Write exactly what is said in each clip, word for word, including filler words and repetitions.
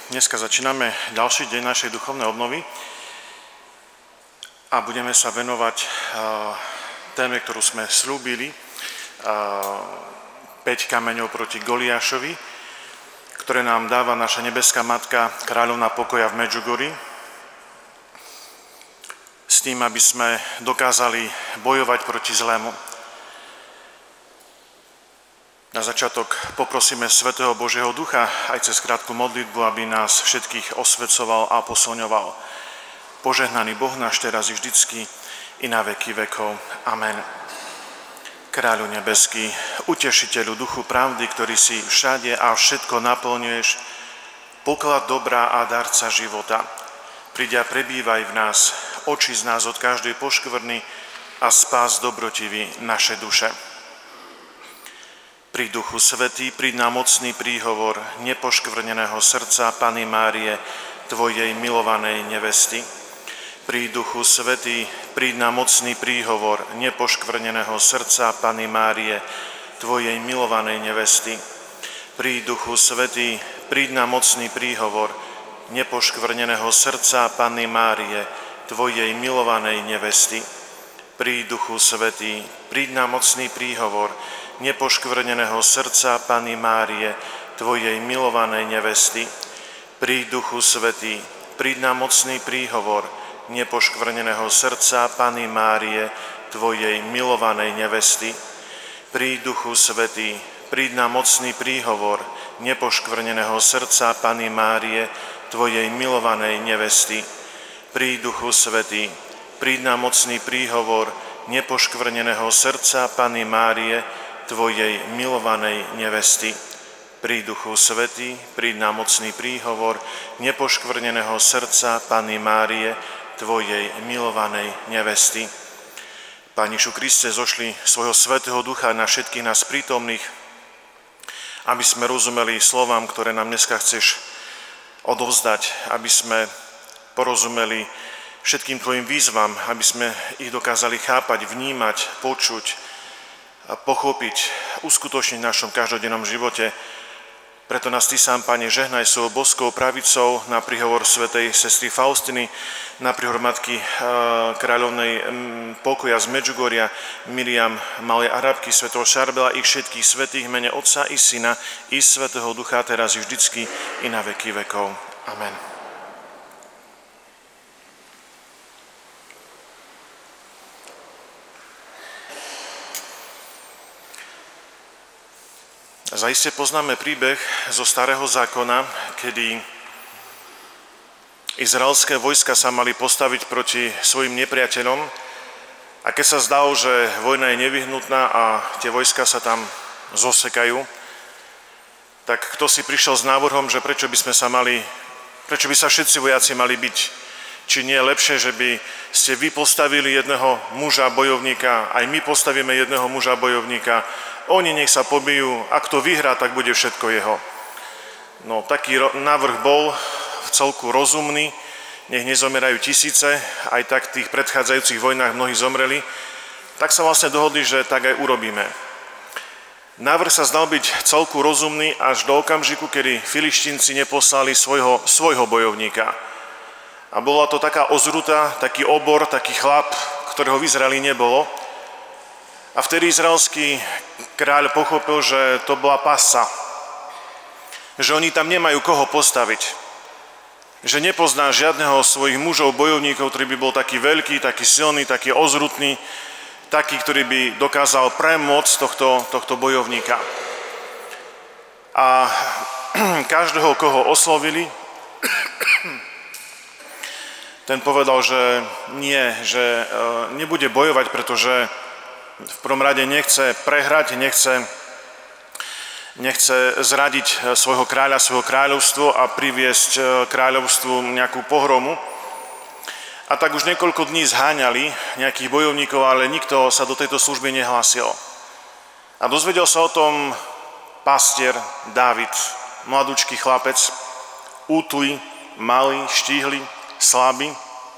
Dneska začíname ďalší deň našej duchovnej obnovy a budeme sa venovať téme, ktorú sme slúbili, päť kameňov proti Goliášovi, ktoré nám dáva naša nebeská matka, kráľovná pokoja v Medžugorji, s tým, aby sme dokázali bojovať proti zlému. Na začiatok poprosíme Svätého Božieho Ducha aj cez krátku modlitbu, aby nás všetkých osvecoval a posilňoval. Požehnaný Boh náš teraz i vždycky i na veky vekov. Amen. Kráľu nebeský, utešiteľu duchu pravdy, ktorý si všade a všetko naplňuješ, poklad dobrá a darca života, príď a prebývaj v nás, očísť nás od každej poškvrny a spás dobrotivý naše duše. Pri Duchu Svätý, príď na mocný príhovor nepoškvrneného srdca Panny Márie, Tvojej milovanej nevesty. Pri Duchu Svätý, príď na mocný príhovor nepoškvrneného srdca Panny Márie, Tvojej milovanej nevesty. Pri Duchu Svätý, príď na mocný príhovor nepoškvrneného srdca Panny Márie, Tvojej milovanej nevesty. Pri Duchu Svätý, príď na mocný príhovor nepoškvrneného srdca Panny Márie, Tvojej milovanej nevesty. Pri Duchu Svätý, príď na mocný príhovor nepoškvrneného srdca Panny Márie, Tvojej milovanej nevesty. Pri Duchu Svätý, príď na mocný príhovor nepoškvrneného srdca Panny Márie, Tvojej milovanej nevesty. Pri Duchu Svätý, príď na mocný príhovor nepoškvrneného srdca Panny Márie, Tvojej milovanej nevesty. Pri Duchu Svätý, príď na mocný príhovor nepoškvrneného srdca Panny Márie, Tvojej milovanej nevesty. Pane Ježišu Kriste, zošli svojho Svätého Ducha na všetkých nás prítomných, aby sme rozumeli slovám, ktoré nám dneska chceš odovzdať, aby sme porozumeli všetkým Tvojim výzvam, aby sme ich dokázali chápať, vnímať, počuť, a pochopiť, uskutočniť v našom každodennom živote. Preto nás Ty sám, Pane, žehnaj svojou boskou pravicou na príhovor svätej sestry Faustiny, na príhovor matky kráľovnej pokoja z Medžugorja, Miriam, malej Arabky, svätého Šarbela, ich všetkých svätých, mene Otca i Syna i Svätého Ducha, teraz i vždycky i na veky vekov. Amen. Zaiste poznáme príbeh zo Starého zákona, kedy izraelské vojska sa mali postaviť proti svojim nepriateľom a keď sa zdalo, že vojna je nevyhnutná a tie vojska sa tam zosekajú, tak kto si prišiel s návrhom, že prečo by sme sa mali, prečo by sa všetci vojaci mali byť, či nie je lepšie, že by ste vy postavili jedného muža bojovníka, aj my postavíme jedného muža bojovníka, oni nech sa pobijú, a kto vyhrá, tak bude všetko jeho. No, taký návrh bol v celku rozumný, nech nezomerajú tisíce, aj tak v tých predchádzajúcich vojnách mnohí zomreli, tak sa vlastne dohodli, že tak aj urobíme. Návrh sa zdal byť celku rozumný až do okamžiku, kedy Filištínci neposlali svojho, svojho bojovníka. A bola to taká ozruta, taký obor, taký chlap, ktorého v Izraeli nebolo. A vtedy izraelský kráľ pochopil, že to bola pasca, že oni tam nemajú koho postaviť, že nepozná žiadneho svojich mužov, bojovníkov, ktorý by bol taký veľký, taký silný, taký ozrutný, taký, ktorý by dokázal premôcť tohto, tohto bojovníka. A každého, koho oslovili, ten povedal, že nie, že nebude bojovať, pretože v prvom rade nechce prehrať, nechce, nechce zradiť svojho kráľa, svojho kráľovstvo a priviesť kráľovstvu nejakú pohromu. A tak už niekoľko dní zháňali nejakých bojovníkov, ale nikto sa do tejto služby nehlásil. A dozvedel sa o tom pastier Dávid, mladúčký chlapec, útly, malý, štíhly, slabý.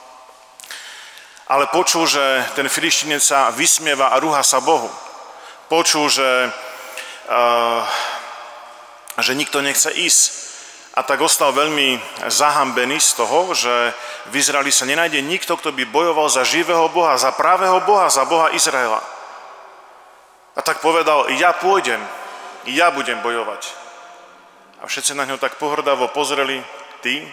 Ale počul, že ten Filištínec sa vysmieva a rúha sa Bohu. Počul, že, uh, že nikto nechce ísť A tak ostal veľmi zahambený z toho, že v Izraeli sa nenájde nikto, kto by bojoval za živého Boha, za pravého Boha, za Boha Izraela. A tak povedal, ja pôjdem, ja budem bojovať. A všetci na ňo tak pohrdavo pozreli, ty?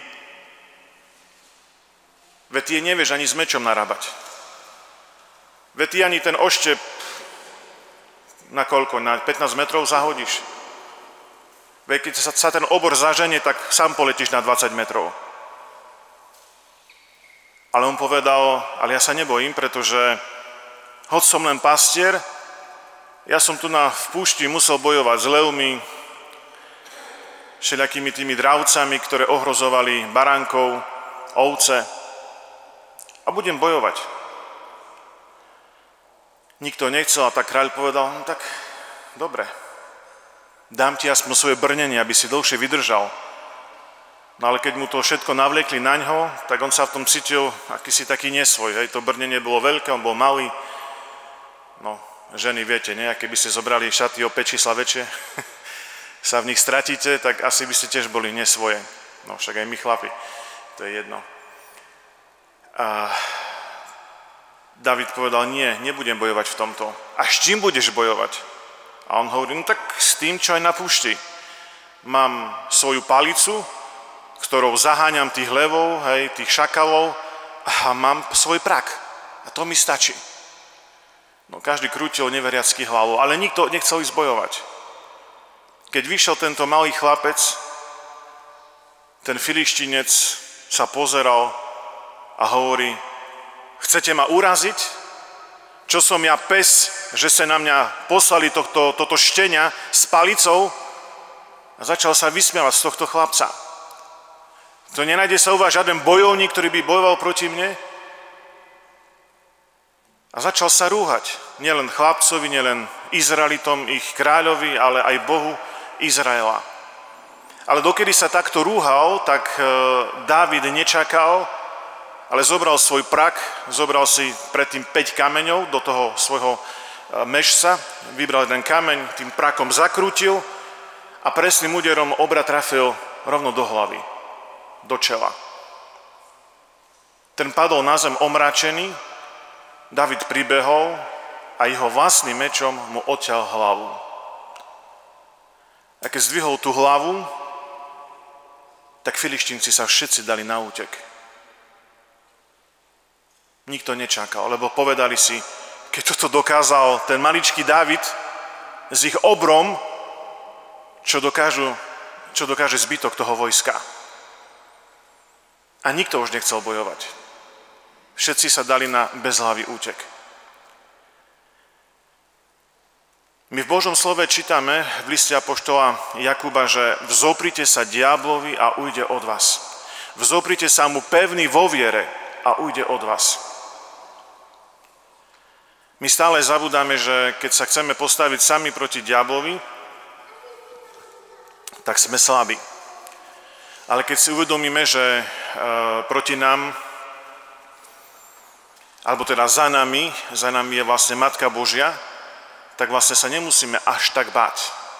Veď ty nevieš ani s mečom narábať. Veď ty ani ten oštep na koľko? Na pätnásť metrov zahodíš. Veď keď sa, sa ten obor zaženie, tak sám poletíš na dvadsať metrov. Ale on povedal, ale ja sa nebojím, pretože hoď som len pastier, ja som tu na, v púšti musel bojovať s levmi, všelijakými tými dravcami, ktoré ohrozovali baránkov, ovce. A budem bojovať. Nikto nechcel a tak kráľ povedal, no tak dobre. Dám ti aspoň svoje brnenie, aby si dlhšie vydržal. No ale keď mu to všetko navliekli na ňo, tak on sa v tom cítil akýsi taký nesvoj. Hej. To brnenie bolo veľké, on bol malý. No, ženy, viete, nie? Keby ste zobrali šaty o päť čísla väčšie, sa v nich stratíte, tak asi by ste tiež boli nesvoje. No, však aj my chlapi, to je jedno. A David povedal, nie, nebudem bojovať v tomto. A s čím budeš bojovať? A on hovorí, no tak s tým, čo aj na púšti. Mám svoju palicu, ktorou zaháňam tých levov, hej, tých šakalov a mám svoj prak. A to mi stačí. No každý krútil neveriacky hlavou, ale nikto nechcel ísť bojovať. Keď vyšiel tento malý chlapec, ten filištínec sa pozeral a hovorí, chcete ma uraziť? Čo som ja pes, že sa na mňa poslali tohto, toto štenia s palicou? A začal sa vysmievať z tohto chlapca. To nenájde sa u vás žiaden bojovník, ktorý by bojoval proti mne? A začal sa rúhať. Nielen chlapcovi, nielen Izraelitom, ich kráľovi, ale aj Bohu Izraela. Ale dokedy sa takto rúhal, tak Dávid nečakal, ale zobral svoj prak, zobral si predtým päť kameňov do toho svojho mešca, vybral jeden kameň, tým prakom zakrútil a presným úderom obra trafil rovno do hlavy, do čela. Ten padol na zem omračený, David pribehol a jeho vlastným mečom mu odťal hlavu. A keď zdvihol tú hlavu, tak filištínci sa všetci dali na útek. Nikto nečakal, lebo povedali si, keď toto dokázal ten maličký Dávid s ich obrom, čo, dokážu, čo dokáže zbytok toho vojska. A nikto už nechcel bojovať. Všetci sa dali na bezhlavý útek. My v Božom slove čítame v liste apoštola Jakuba, že vzoprite sa diablovi a ujde od vás. Vzoprite sa mu pevný vo viere a ujde od vás. My stále zabudáme, že keď sa chceme postaviť sami proti diablovi, tak sme slabí. Ale keď si uvedomíme, že e, proti nám, alebo teda za nami, za nami je vlastne Matka Božia, tak vlastne sa nemusíme až tak báť.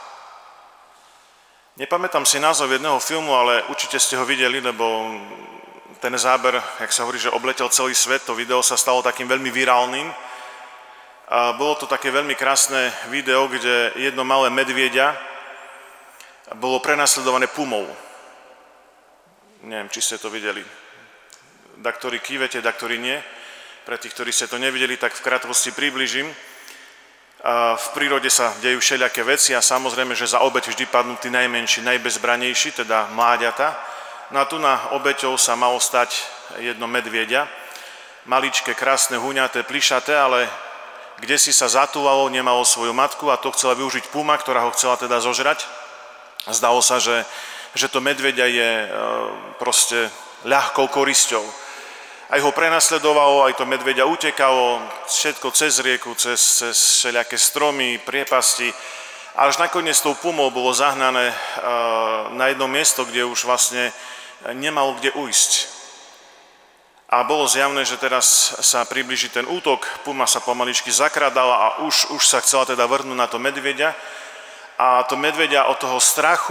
Nepamätám si názov jedného filmu, ale určite ste ho videli, lebo ten záber, jak sa hovorí, že obletel celý svet, to video sa stalo takým veľmi virálnym. A bolo to také veľmi krásne video, kde jedno malé medvieďa bolo prenasledované pumou. Neviem, či ste to videli. Daktorí kývete, daktorí nie. Pre tých, ktorí ste to nevideli, tak v krátkosti približím. A v prírode sa dejú všelijaké veci a samozrejme, že za obeť vždy padnú tí najmenší, najbezbranejší, teda mláďata. No a tu na obeťou sa malo stať jedno medvieďa. Maličké, krásne, huňaté, plišaté, ale kde si sa zatúlalo, nemalo svoju matku a to chcela využiť puma, ktorá ho chcela teda zožrať. Zdalo sa, že, že to medveďa je e, proste ľahkou korisťou. Aj ho prenasledovalo, aj to medveďa utekalo, všetko cez rieku, cez, cez všelijaké stromy, priepasti. Až nakoniec tou pumou bolo zahnané e, na jedno miesto, kde už vlastne nemalo kde ujsť. A bolo zjavné, že teraz sa priblíži ten útok, puma sa pomaličky zakradala a už, už sa chcela teda vrhnúť na to medveďa. A to medveďa od toho strachu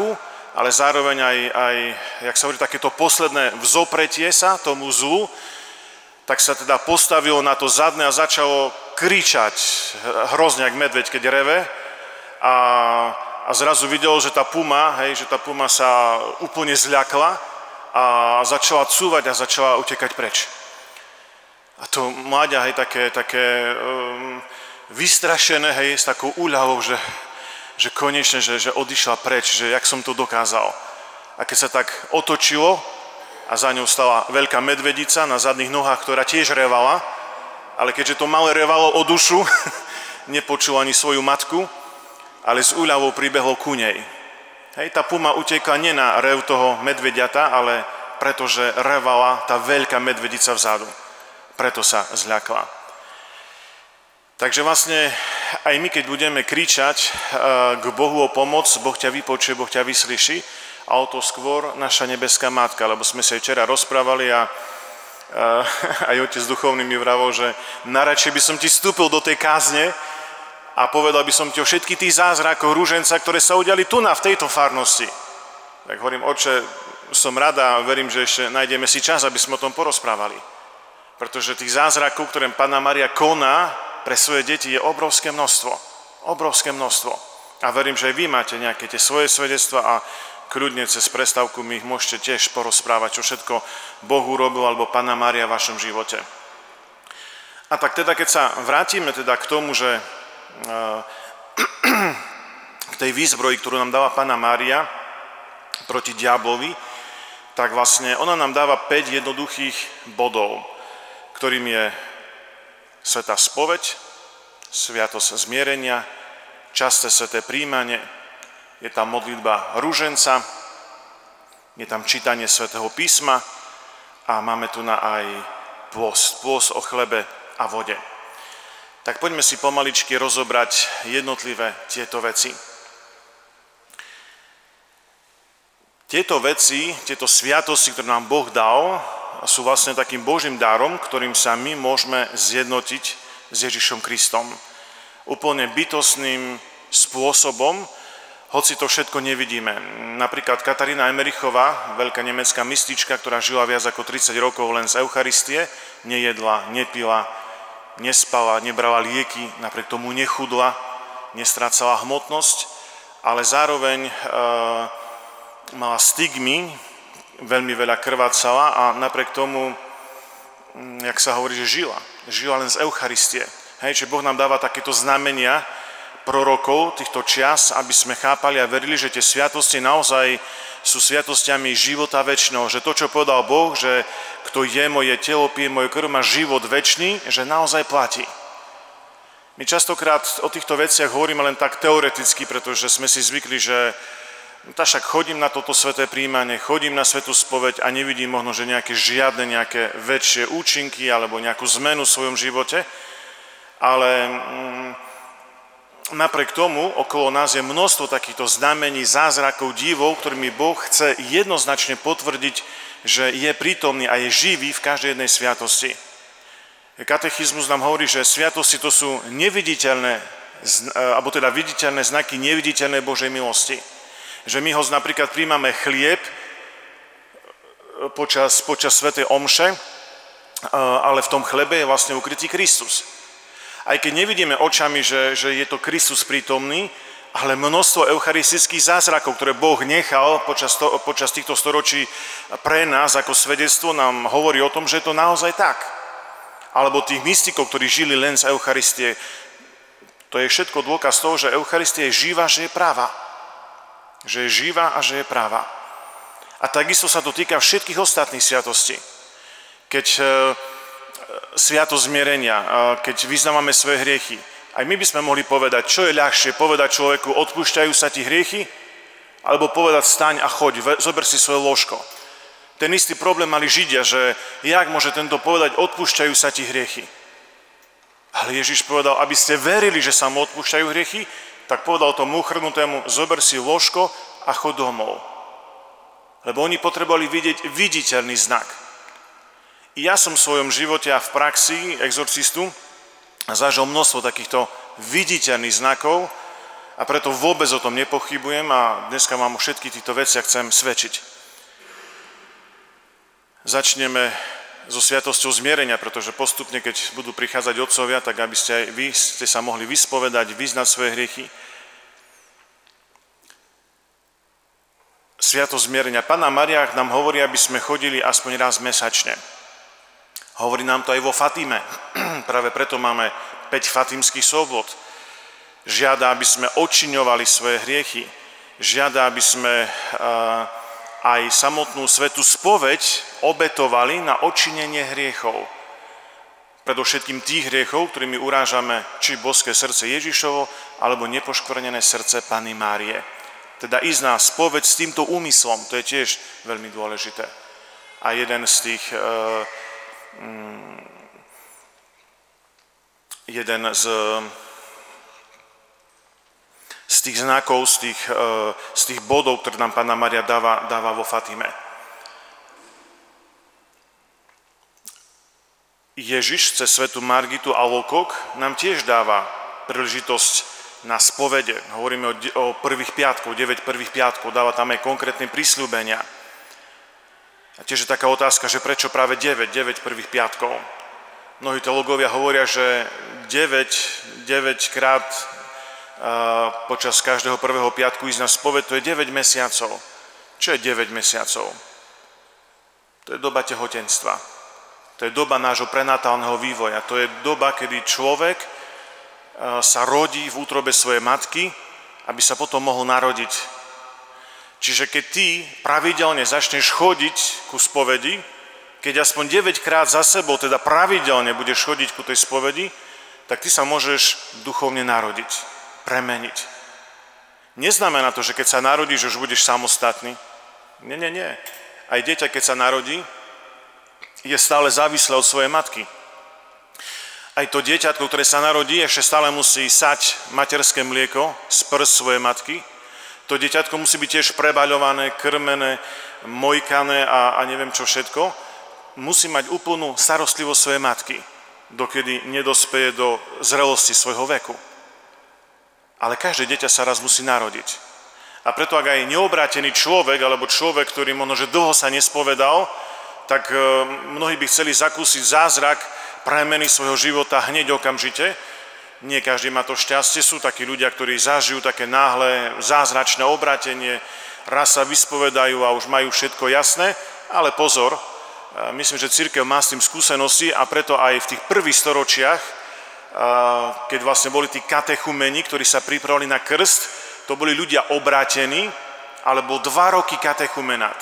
ale zároveň aj, aj jak sa hovorí, takéto posledné vzopretie sa tomu zlu, tak sa teda postavilo na to zadné a začalo kričať hrozne jak medveď, keď reve. A, a zrazu videl, že tá puma, hej, že tá puma sa úplne zľakla a začala cúvať a začala utekať preč. A to mláďa, hej, také, také um, vystrašené, hej, s takou úľavou, že, že konečne, že, že odišla preč, že jak som to dokázal. A keď sa tak otočilo, a za ňou stala veľká medvedica na zadných nohách, ktorá tiež revala, ale keďže to malé revalo o dušu, nepočulo ani svoju matku, ale s úľavou pribehlo ku nej. Hej, tá puma utekla nie na rev toho medvediata, ale pretože revala tá veľká medvedica vzadu. Preto sa zľakla. Takže vlastne aj my, keď budeme kričať k Bohu o pomoc, Boh ťa vypočuje, Boh ťa vyslyší, a o to skôr naša nebeská matka, lebo sme sa aj včera rozprávali a, a aj otec duchovný mi vravel, že najradšej by som ti vstúpil do tej kázne a povedal by som ti o všetkých tých zázrakoch rúženca, ktoré sa udiali tu na v tejto farnosti. Tak hovorím, oče, som rada a verím, že ešte nájdeme si čas, aby sme o tom porozprávali. Pretože tých zázrakov, ktoré Panna Mária koná pre svoje deti, je obrovské množstvo. Obrovské množstvo. A verím, že aj vy máte nejaké tie svoje svedectva a kľudne cez prestávku mi ich môžete tiež porozprávať, čo všetko Boh urobil alebo Panna Mária v vašom živote. A tak teda, keď sa vrátime teda k tomu, že k tej výzbroji, ktorú nám dáva Panna Mária proti diablovi, tak vlastne ona nám dáva päť jednoduchých bodov, ktorým je svätá spoveď, sviatosť zmierenia, časté sväté príjmanie, je tam modlitba ruženca, je tam čítanie svätého písma a máme tu na aj pôst, pôst o chlebe a vode. Tak poďme si pomaličky rozobrať jednotlivé tieto veci. Tieto veci, tieto sviatosti, ktoré nám Boh dal, sú vlastne takým Božím darom, ktorým sa my môžeme zjednotiť s Ježišom Kristom. Úplne bytostným spôsobom, hoci to všetko nevidíme. Napríklad Katarína Emerichová, veľká nemecká mystička, ktorá žila viac ako tridsať rokov len z Eucharistie, nejedla, nepila, nespala, nebrala lieky, napriek tomu nechudla, nestrácala hmotnosť, ale zároveň e, mala stigmy, veľmi veľa krvácala a napriek tomu, jak sa hovorí, že žila. Žila len z Eucharistie. Hej, že Boh nám dáva takéto znamenia, prorokov týchto čias, aby sme chápali a verili, že tie sviatosti naozaj sú sviatostiami života večného, že to, čo povedal Boh, že kto je moje telo, pije moju krv, má život večný, že naozaj platí. My častokrát o týchto veciach hovoríme len tak teoreticky, pretože sme si zvykli, že tá však chodím na toto sväté príjmanie, chodím na svätú spoveď a nevidím možno, že nejaké žiadne nejaké väčšie účinky alebo nejakú zmenu v svojom živote, ale mm, napriek tomu okolo nás je množstvo takýchto znamení, zázrakov, divov, ktorými Boh chce jednoznačne potvrdiť, že je prítomný a je živý v každej jednej sviatosti. Katechizmus nám hovorí, že sviatosti to sú neviditeľné, alebo teda viditeľné znaky neviditeľnej Božej milosti. Že my ho napríklad príjmame chlieb počas, počas svätej omše, ale v tom chlebe je vlastne ukrytý Kristus. Aj keď nevidíme očami, že, že je to Kristus prítomný, ale množstvo eucharistických zázrakov, ktoré Boh nechal počas, to, počas týchto storočí pre nás ako svedectvo, nám hovorí o tom, že je to naozaj tak. Alebo tých mystikov, ktorí žili len z Eucharistie. To je všetko dôkaz toho, že Eucharistia je živá, že je práva. Že je živá a že je práva. A takisto sa to týka všetkých ostatných sviatostí. Keď sviatosť zmierenia, keď vyznávame svoje hriechy. Aj my by sme mohli povedať, čo je ľahšie, povedať človeku, odpúšťajú sa ti hriechy, alebo povedať, staň a choď, zober si svoje lôžko. Ten istý problém mali Židia, že jak môže tento povedať, odpúšťajú sa ti hriechy. Ale Ježiš povedal, aby ste verili, že sa mu odpúšťajú hriechy, tak povedal tomu uchrnutému, zober si lôžko a choď domov. Lebo oni potrebovali vidieť viditeľný znak. I ja som v svojom živote a v praxi exorcistu zažil množstvo takýchto viditeľných znakov A preto vôbec o tom nepochybujem a dneska vám o všetkých týchto veciach chcem svedčiť. Začneme so sviatosťou zmierenia, pretože postupne, keď budú prichádzať otcovia, tak aby ste aj vy ste sa mohli vyspovedať, vyznať svoje hriechy. Sviatosť zmierenia. Panna Mária nám hovorí, aby sme chodili aspoň raz mesačne. Hovorí nám to aj vo Fatime. Práve preto máme päť fatimských sobot. Žiada, aby sme odčiňovali svoje hriechy. Žiada, aby sme aj samotnú svätú spoveď obetovali na odčinenie hriechov. Predovšetkým tých hriechov, ktorými urážame či boské srdce Ježišovo, alebo nepoškvrnené srdce Panny Márie. Teda ísť na spoveď s týmto úmyslom, to je tiež veľmi dôležité. A jeden z tých, uh, um, jeden z, z tých znakov, z tých, uh, z tých bodov, ktoré nám Panna Mária dáva, dáva vo Fatime. Ježiš cez svätú Margitu Alacoque nám tiež dáva príležitosť na spovede. Hovoríme o, o prvých piatkov, deväť prvých piatkov, dáva tam aj konkrétne prisľúbenia. A tiež je taká otázka, že prečo práve deväť, deväť prvých piatkov. Mnohí teológovia hovoria, že deväť, deväť krát uh, počas každého prvého piatku ísť na spoveď, to je deväť mesiacov. Čo je deväť mesiacov? To je doba tehotenstva. To je doba nášho prenatálneho vývoja. To je doba, kedy človek sa rodí v útrobe svojej matky, aby sa potom mohol narodiť. Čiže keď ty pravidelne začneš chodiť ku spovedi, keď aspoň deväť krát za sebou, teda pravidelne budeš chodiť ku tej spovedi, tak ty sa môžeš duchovne narodiť, premeniť. Neznamená to, že keď sa narodíš, že už budeš samostatný. Nie, nie, nie. Aj dieťa, keď sa narodí, je stále závislé od svojej matky. Aj to dieťatko, ktoré sa narodí, ešte stále musí sať materské mlieko z prst svojej matky. To dieťatko musí byť tiež prebaľované, krmené, mojkané a, a neviem čo všetko. Musí mať úplnú starostlivosť svojej matky, dokedy nedospeje do zrelosti svojho veku. Ale každé dieťa sa raz musí narodiť. A preto, ak aj neobrátený človek, alebo človek, ktorý možno, že dlho sa nespovedal, tak mnohí by chceli zakúsiť zázrak premeny svojho života hneď okamžite. Nie každý má to šťastie, sú takí ľudia, ktorí zažijú také náhle zázračné obrátenie, raz sa vyspovedajú a už majú všetko jasné, ale pozor, myslím, že cirkev má s tým skúsenosti a preto aj v tých prvých storočiach, keď vlastne boli tí katechumeni, ktorí sa pripravili na krst, to boli ľudia obrátení, ale bol dva roky katechumenát.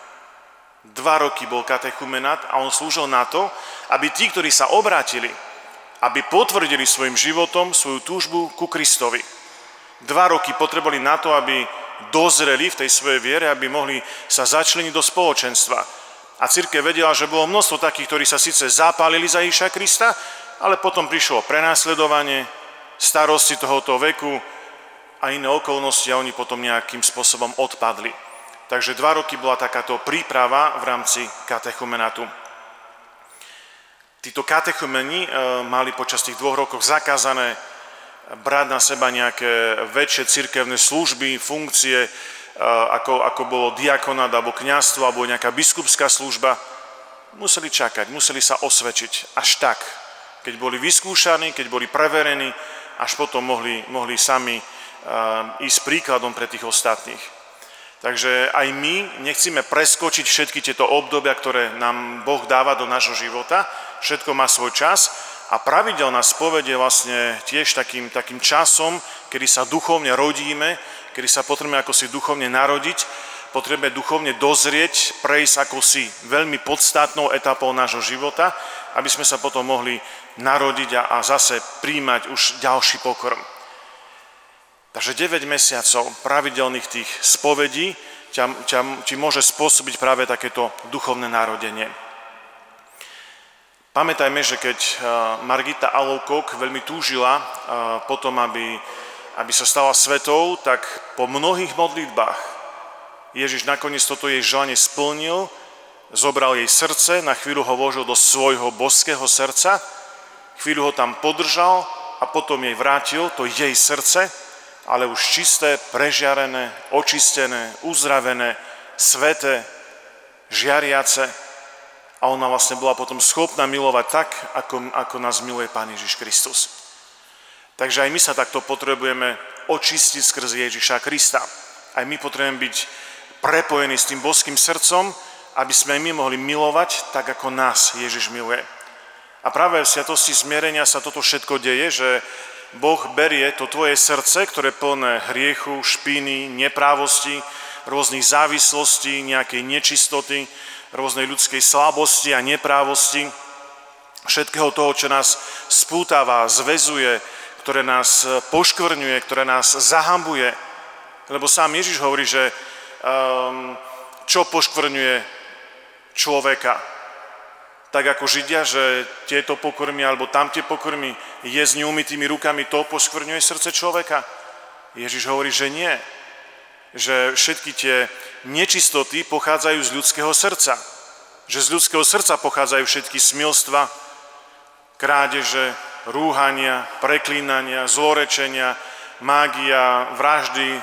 Dva roky bol katechumenát a on slúžil na to, aby tí, ktorí sa obrátili, aby potvrdili svojim životom svoju túžbu ku Kristovi. Dva roky potrebovali na to, aby dozreli v tej svojej viere, aby mohli sa začleniť do spoločenstva. A cirkev vedela, že bolo množstvo takých, ktorí sa síce zapálili za Ježiša Krista, ale potom prišlo prenasledovanie, starosti tohoto veku a iné okolnosti a oni potom nejakým spôsobom odpadli. Takže dva roky bola takáto príprava v rámci katechumenátu. Títo katechumeni mali počas tých dvoch rokov zakázané brať na seba nejaké väčšie cirkevné služby, funkcie, ako, ako bolo diakonát, alebo kňazstvo, alebo nejaká biskupská služba. Museli čakať, museli sa osvedčiť. Až tak, keď boli vyskúšaní, keď boli preverení, až potom mohli, mohli sami ísť príkladom pre tých ostatných. Takže aj my nechceme preskočiť všetky tieto obdobia, ktoré nám Boh dáva do nášho života. Všetko má svoj čas a pravidelná spoveď je vlastne tiež takým, takým časom, kedy sa duchovne rodíme, kedy sa potrebujeme ako si duchovne narodiť, potrebujeme duchovne dozrieť, prejsť ako si veľmi podstatnou etapou nášho života, aby sme sa potom mohli narodiť a, a zase príjmať už ďalší pokrm. Takže deväť mesiacov pravidelných tých spovedí ťa, ťa, ti môže spôsobiť práve takéto duchovné narodenie. Pamätajme, že keď Margita Alacoque veľmi túžila potom, aby, aby sa stala svetou, tak po mnohých modlitbách Ježiš nakoniec toto jej želanie splnil, zobral jej srdce, na chvíľu ho vložil do svojho božského srdca, chvíľu ho tam podržal a potom jej vrátil to jej srdce ale už čisté, prežiarené, očistené, uzdravené, sveté, žiariace. A ona vlastne bola potom schopná milovať tak, ako, ako nás miluje Pán Ježiš Kristus. Takže aj my sa takto potrebujeme očistiť skrze Ježiša Krista. Aj my potrebujeme byť prepojení s tým božským srdcom, aby sme aj my mohli milovať tak, ako nás Ježiš miluje. A práve v sviatosti zmierenia sa toto všetko deje, že Boh berie to tvoje srdce, ktoré je plné hriechu, špiny, neprávosti, rôznych závislostí, nejakej nečistoty, rôznej ľudskej slabosti a neprávosti, všetkého toho, čo nás spútava, zväzuje, ktoré nás poškvrňuje, ktoré nás zahambuje. Lebo sám Ježiš hovorí, že um, čo poškvrňuje človeka. Tak ako Židia, že tieto pokrmy alebo tamtie pokrmy je s neumytými rukami, to poškvrňuje srdce človeka. Ježiš hovorí, že nie. Že všetky tie nečistoty pochádzajú z ľudského srdca. Že z ľudského srdca pochádzajú všetky smilstva, krádeže, rúhania, preklínania, zlorečenia, mágia, vraždy,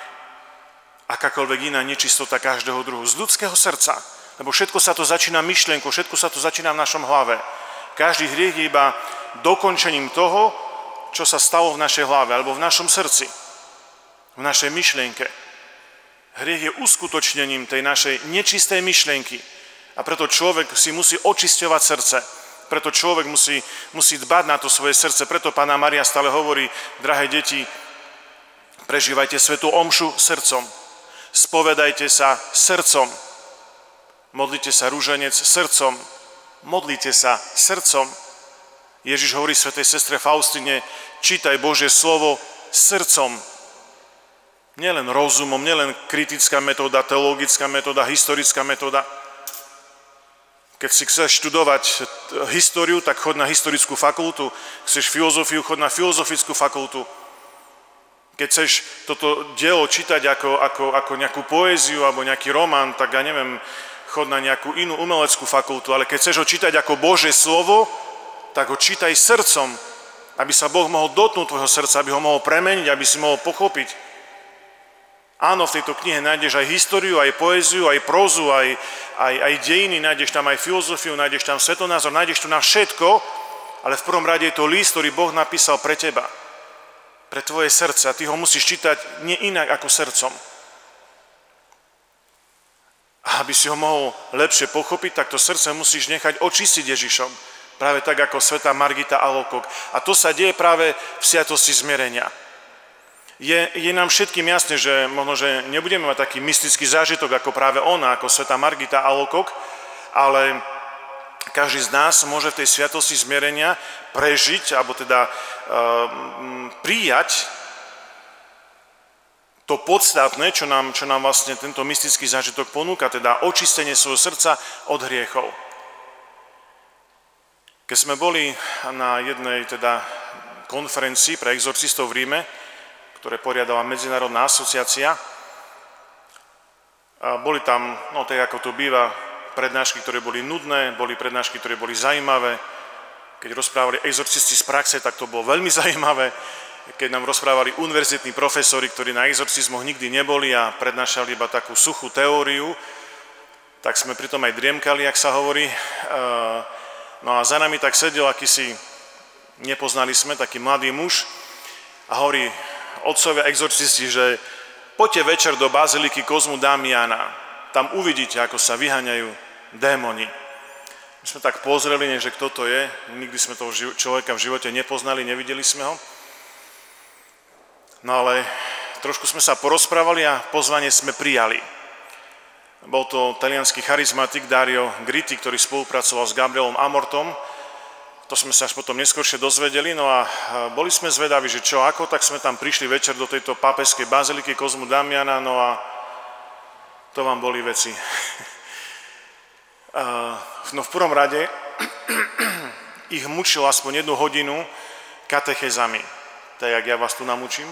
akákoľvek iná nečistota každého druhu. Z ľudského srdca. Lebo všetko sa to začína myšlienkou, všetko sa to začína v našom hlave. Každý hriech je iba dokončením toho, čo sa stalo v našej hlave alebo v našom srdci, v našej myšlienke. Hriech je uskutočnením tej našej nečistej myšlienky. A preto človek si musí očisťovať srdce. Preto človek musí, musí dbať na to svoje srdce. Preto Panna Mária stále hovorí, drahé deti, prežívajte svätú omšu srdcom. Spovedajte sa srdcom. Modlite sa ruženec srdcom. Modlite sa srdcom. Ježiš hovorí svätej sestre Faustine, čítaj Božie slovo srdcom. Nielen rozumom, nielen kritická metóda, teologická metóda, historická metóda. Keď si chceš študovať históriu, tak chod na historickú fakultu. Chceš filozofiu, chod na filozofickú fakultu. Keď chceš toto dielo čítať ako, ako, ako nejakú poéziu alebo nejaký román, tak ja neviem, chod na nejakú inú umeleckú fakultu, ale keď chceš ho čítať ako Božie slovo, tak ho čítaj srdcom, aby sa Boh mohol dotknúť tvojho srdca, aby ho mohol premeniť, aby si mohol pochopiť. Áno, v tejto knihe nájdeš aj históriu, aj poéziu, aj prózu, aj, aj, aj dejiny, nájdeš tam aj filozofiu, nájdeš tam svetonázor, nájdeš tu na všetko, ale v prvom rade je to list, ktorý Boh napísal pre teba, pre tvoje srdce a ty ho musíš čítať nie inak ako srdcom. A aby si ho mohol lepšie pochopiť, tak to srdce musíš nechať očistiť Ježišom. Práve tak ako svätá Margita Alokkok. A to sa deje práve v sviatosti zmierenia. Je, je nám všetkým jasné, že možno, že nebudeme mať taký mystický zážitok ako práve ona, ako svätá Margita Alokkok, ale každý z nás môže v tej sviatosti zmierenia prežiť, alebo teda e, prijať to podstatné, čo nám, čo nám vlastne tento mystický zážitok ponúka, teda očistenie svojho srdca od hriechov. Keď sme boli na jednej teda konferencii pre exorcistov v Ríme, ktoré poriadala Medzinárodná asociácia, a boli tam, no tak ako to býva, prednášky, ktoré boli nudné, boli prednášky, ktoré boli zaujímavé. Keď rozprávali exorcisti z praxe, tak to bolo veľmi zaujímavé. Keď nám rozprávali univerzitní profesori, ktorí na exorcizmoch nikdy neboli a prednášali iba takú suchú teóriu, tak sme pritom aj driemkali, jak sa hovorí. No a za nami tak sedel akýsi, nepoznali sme, taký mladý muž a hovorí, otcovia exorcisti, že poďte večer do baziliky Kozmu Damiana, tam uvidíte, ako sa vyháňajú démoni. My sme tak pozreli, že kto to je, nikdy sme toho človeka v živote nepoznali, nevideli sme ho. No ale trošku sme sa porozprávali a pozvanie sme prijali. Bol to taliansky charizmatik Dario Gritti, ktorý spolupracoval s Gabrielom Amortom. To sme sa až potom neskôršie dozvedeli, no a boli sme zvedaví, že čo ako, tak sme tam prišli večer do tejto pápežskej baziliky Kozmu Damiana, no a to vám boli veci. No v prvom rade ich mučil aspoň jednu hodinu katechézami, tak jak ja vás tu namučím.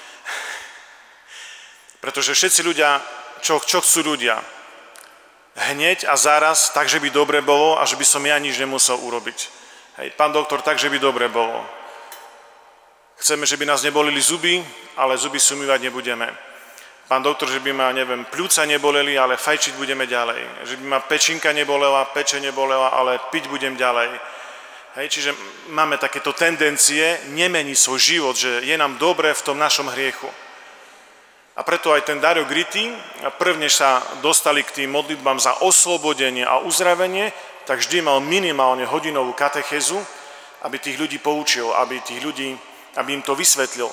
Pretože všetci ľudia, čo, čo chcú ľudia? Hneď a zaraz, tak, že by dobre bolo a že by som ja nič nemusel urobiť. Hej, pán doktor, tak, že by dobre bolo. Chceme, že by nás nebolili zuby, ale zuby si umývať nebudeme. Pán doktor, že by ma, neviem, pľúca neboleli, ale fajčiť budeme ďalej. Že by ma pečinka nebolela, peče nebolela, ale piť budem ďalej. Hej, čiže máme takéto tendencie nemeniť svoj život, že je nám dobre v tom našom hriechu. A preto aj ten Dario Gritti, prvne sa dostali k tým modlitbám za oslobodenie a uzdravenie, tak vždy mal minimálne hodinovú katechézu, aby tých ľudí poučil, aby tých ľudí, aby im to vysvetlil.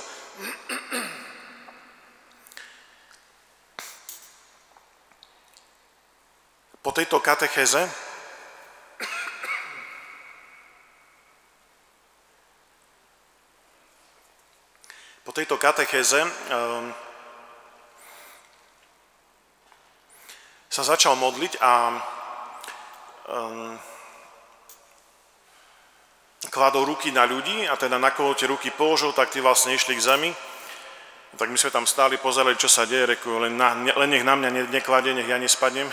Po tejto katechéze po tejto katechéze um, sa začal modliť a um, kladol ruky na ľudí a teda na koho tie ruky položil, tak tí vlastne išli k zemi. Tak my sme tam stáli, pozerali, čo sa deje, reku, len, na, len nech na mňa nekladie, nech ja nespadnem.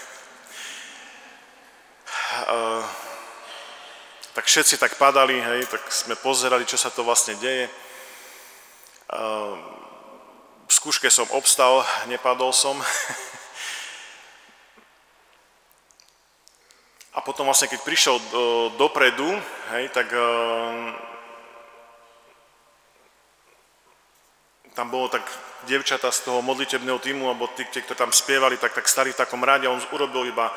Uh, tak všetci tak padali, hej, tak sme pozerali, čo sa to vlastne deje. Uh, v skúške som obstal, nepadol som. A potom vlastne, keď prišiel do, dopredu, hej, tak uh, tam bolo tak dievčatá z toho modlitebného týmu, alebo tí, ktorí tam spievali, tak, tak stali v takom rade a on urobil iba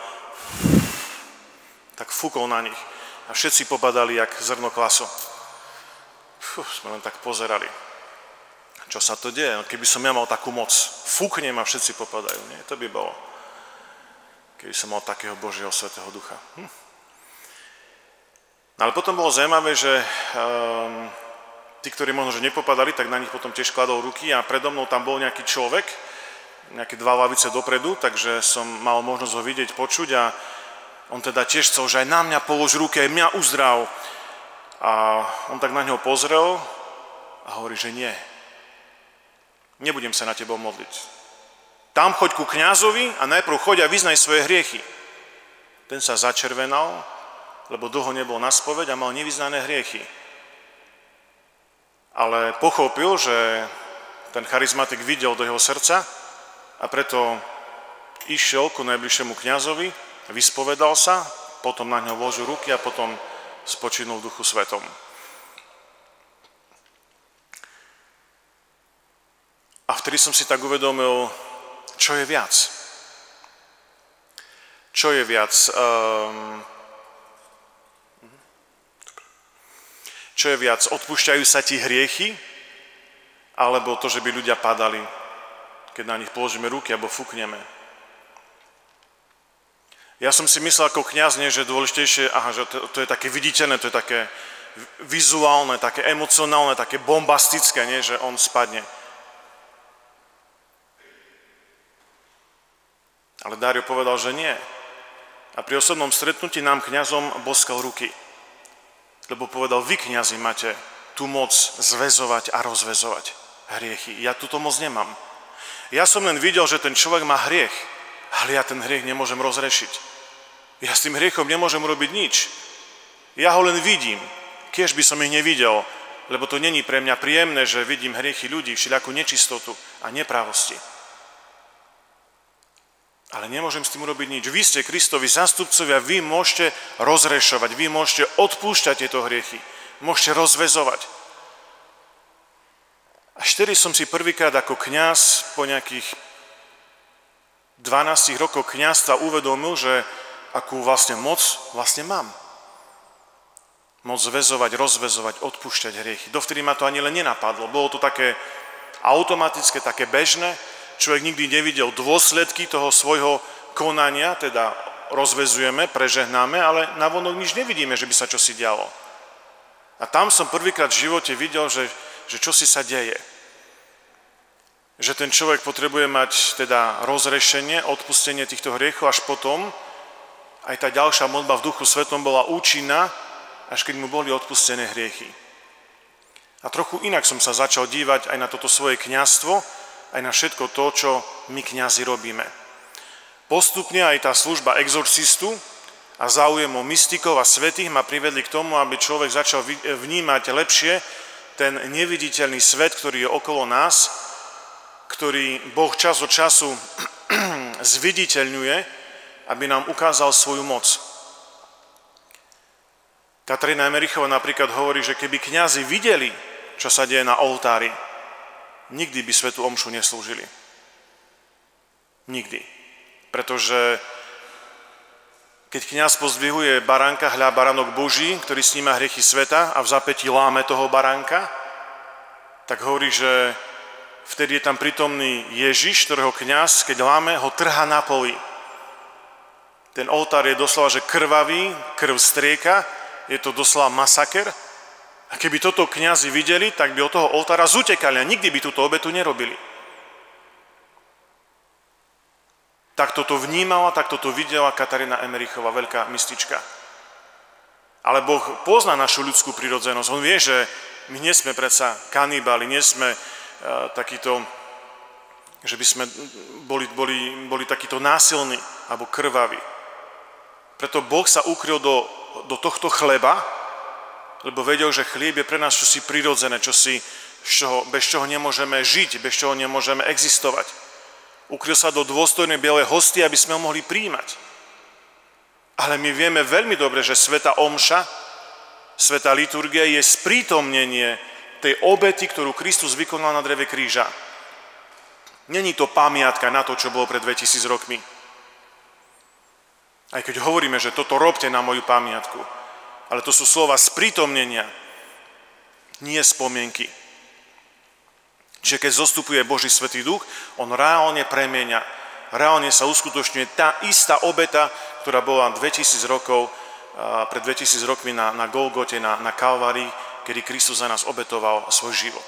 tak fúkol na nich. A všetci popadali jak zrno klaso. Fú, sme len tak pozerali. Čo sa to deje? Keby som ja mal takú moc, fúknem a všetci popadajú. Nie? To by bolo. Keby som mal takého Božieho Svätého Ducha. Hm. Ale potom bolo zaujímavé, že um, tí, ktorí možno že nepopadali, tak na nich potom tiež kladol ruky a predo mnou tam bol nejaký človek, nejaké dva lavice dopredu, takže som mal možnosť ho vidieť, počuť a on teda tiež chcel, že aj na mňa polož ruky, aj mňa uzdrav. A on tak na ňo pozrel a hovorí, že nie. Nebudem sa na tebou modliť. Tam choď ku kňazovi a najprv choď a vyznaj svoje hriechy. Ten sa začervenal, lebo dlho nebol na spoveď a mal nevyznané hriechy. Ale pochopil, že ten charizmatik videl do jeho srdca a preto išiel ku najbližšiemu kňazovi, vyspovedal sa, potom na ňo vložil ruky a potom spočinul v Duchu Svetom. A vtedy som si tak uvedomil, čo je viac. Čo je viac? Um, čo je viac? Odpúšťajú sa ti hriechy? Alebo to, že by ľudia padali, keď na nich položíme ruky alebo fúkneme? Ja som si myslel ako kňaz, nie, že je dôležitejšie, aha, že to, to je také viditeľné, to je také vizuálne, také emocionálne, také bombastické, nie, že on spadne. Ale Dario povedal, že nie. A pri osobnom stretnutí nám kňazom boskal ruky. Lebo povedal, vy kňazi máte tú moc zväzovať a rozväzovať hriechy. Ja túto moc nemám. Ja som len videl, že ten človek má hriech, ale ja ten hriech nemôžem rozrešiť. Ja s tým hriechom nemôžem robiť nič. Ja ho len vidím, kiež by som ich nevidel, lebo to není pre mňa príjemné, že vidím hriechy ľudí, všelijakú nečistotu a nepravosti. Ale nemôžem s tým urobiť nič. Vy ste Kristovi zástupcovia, vy môžete rozrešovať, vy môžete odpúšťať tieto hriechy, môžete rozväzovať. Až vtedy som si prvýkrát ako kňaz po nejakých dvanástich rokoch kňazstva uvedomil, že akú vlastne moc vlastne mám. Moc zväzovať, rozväzovať, odpúšťať hriechy. Dovtedy ma to ani len nenapadlo. Bolo to také automatické, také bežné. Človek nikdy nevidel dôsledky toho svojho konania, teda rozväzujeme, prežehnáme, ale navonok nič nevidíme, že by sa čosi dialo. A tam som prvýkrát v živote videl, že, že čosi sa deje. Že ten človek potrebuje mať teda rozrešenie, odpustenie týchto hriechov, až potom aj tá ďalšia modlitba v Duchu Svetom bola účinná, až keď mu boli odpustené hriechy. A trochu inak som sa začal dívať aj na toto svoje kňazstvo, aj na všetko to, čo my kňazi robíme. Postupne aj tá služba exorcistu a záujem o mystikov a svätých ma privedli k tomu, aby človek začal vnímať lepšie ten neviditeľný svet, ktorý je okolo nás, ktorý Boh čas od času zviditeľňuje, aby nám ukázal svoju moc. Katarína Emerichová napríklad hovorí, že keby kňazi videli, čo sa deje na oltári, nikdy by svätú omšu neslúžili. Nikdy. Pretože keď kňaz pozdvihuje baránka, hľa baránok Boží, ktorý sníma hriechy sveta a v zapätí láme toho baránka, tak hovorí, že vtedy je tam prítomný Ježiš, ktorého kňaz, keď láme, ho trhá na poli. Ten oltár je doslova, že krvavý, krv strieka, je to doslova masaker. A keby toto kňazi videli, tak by od toho oltára zutekali a nikdy by túto obetu nerobili. Tak toto vnímala, tak toto videla Katarína Emerichová, veľká mystička. Ale Boh pozná našu ľudskú prirodzenosť. On vie, že my nie sme predsa kanibáli, nie sme uh, takýto, že by sme boli, boli, boli takýto násilní alebo krvaví. Preto Boh sa ukryl do, do tohto chleba, lebo vedel, že chlieb je pre nás čosi prirodzené, čosi, bez čoho nemôžeme žiť, bez čoho nemôžeme existovať. Ukryl sa do dôstojnej bielej hosty, aby sme ho mohli prijímať. Ale my vieme veľmi dobre, že svätá omša, svätá liturgia je sprítomnenie tej obety, ktorú Kristus vykonal na dreve kríža. Není to pamiatka na to, čo bolo pred dvetisíc rokmi. Aj keď hovoríme, že toto robte na moju pamiatku, ale to sú slova sprítomnenia, nie spomienky. Čiže keď zostupuje Boží Svätý Duch, on reálne premieňa, reálne sa uskutočňuje tá istá obeta, ktorá bola dvetisíc rokov, pred dvetisíc rokmi na, na Golgote, na, na Kalvárii, kedy Kristus za nás obetoval svoj život.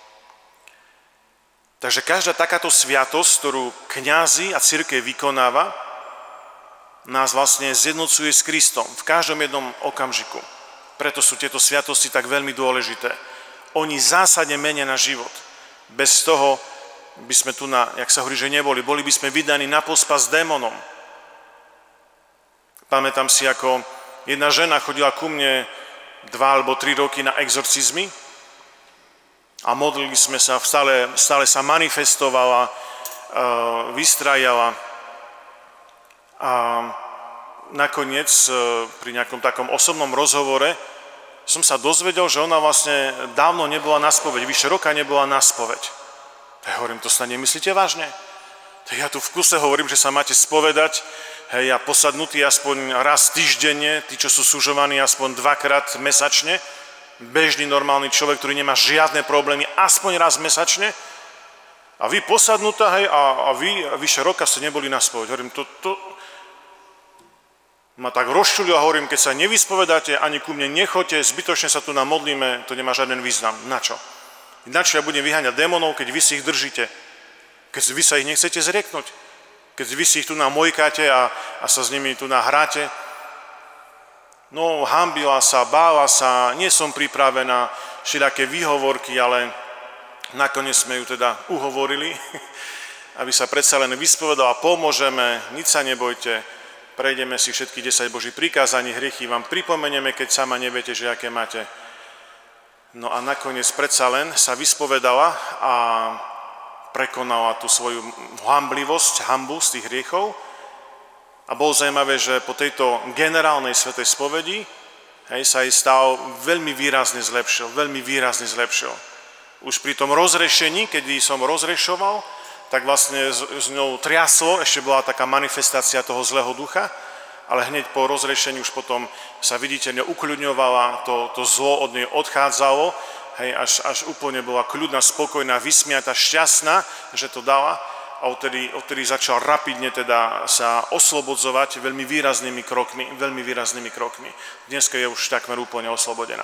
Takže každá takáto sviatosť, ktorú kňazi a cirkev vykonáva, nás vlastne zjednocuje s Kristom v každom jednom okamžiku. Preto sú tieto sviatosti tak veľmi dôležité. Oni zásadne menia na život. Bez toho by sme tu, na, jak sa hovorí, že neboli. Boli by sme vydaní na pospas démonom. Pamätám si, ako jedna žena chodila ku mne dva alebo tri roky na exorcizmy a modlili sme sa, stále, stále sa manifestovala, vystrajala. A nakoniec pri nejakom takom osobnom rozhovore som sa dozvedel, že ona vlastne dávno nebola na spoveď, vyše roka nebola na spoveď. Tak hovorím, to snad nemyslíte vážne? Tak ja tu v kuse hovorím, že sa máte spovedať, hej, a posadnutí aspoň raz týždenne, tí, čo sú sužovaní aspoň dvakrát mesačne, bežný normálny človek, ktorý nemá žiadne problémy, aspoň raz mesačne, a vy posadnutá, hej, a, a vy vyše roka ste neboli na spoveď. Hovorím, to, to ma tak rozčulil a hovorím, keď sa nevyspovedáte, ani ku mne nechoďte, zbytočne sa tu namodlíme, to nemá žiaden význam. Na čo? Na čo ja budem vyháňať démonov, keď vy si ich držíte? Keď vy sa ich nechcete zrieknúť? Keď vy si ich tu namojkáte a, a sa s nimi tu nahráte? No, hanbila sa, bála sa, nie som pripravená, všelijaké výhovorky, ale nakoniec sme ju teda uhovorili, aby sa predsa len vyspovedala, pomôžeme, nič sa nebojte, prejdeme si všetky desať Božích prikázaní, hriechy vám pripomenieme, keď sama neviete, že aké máte. No a nakoniec predsa len sa vyspovedala a prekonala tú svoju hamblivosť, hanbu z tých hriechov. A bolo zaujímavé, že po tejto generálnej svätej spovedi, hej, sa jej stav veľmi výrazne zlepšil, veľmi výrazne zlepšil. Už pri tom rozrešení, keď som rozrešoval, tak vlastne s ňou triaslo, ešte bola taká manifestácia toho zlého ducha, ale hneď po rozrešení už potom sa viditeľne ukľudňovala, to, to zlo od nej odchádzalo, hej, až, až úplne bola kľudná, spokojná, vysmiatá, šťastná, že to dala, a odtedy, odtedy začal rapidne teda sa oslobodzovať veľmi výraznými krokmi, veľmi výraznými krokmi. Dneska je už takmer úplne oslobodená.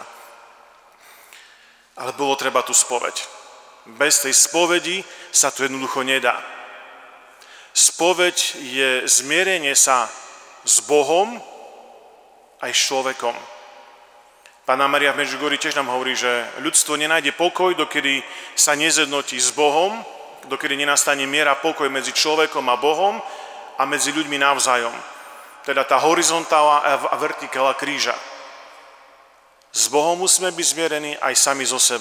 Ale bolo treba tú spoveď. Bez tej spovedi sa to jednoducho nedá. Spoveď je zmierenie sa s Bohom aj s človekom. Panna Mária v Medžugorji tiež nám hovorí, že ľudstvo nenájde pokoj, dokedy sa nezjednotí s Bohom, dokedy nenastane miera pokoj medzi človekom a Bohom a medzi ľuďmi navzájom. Teda tá horizontála a vertikála kríža. S Bohom musíme byť zmierení aj sami so sebou.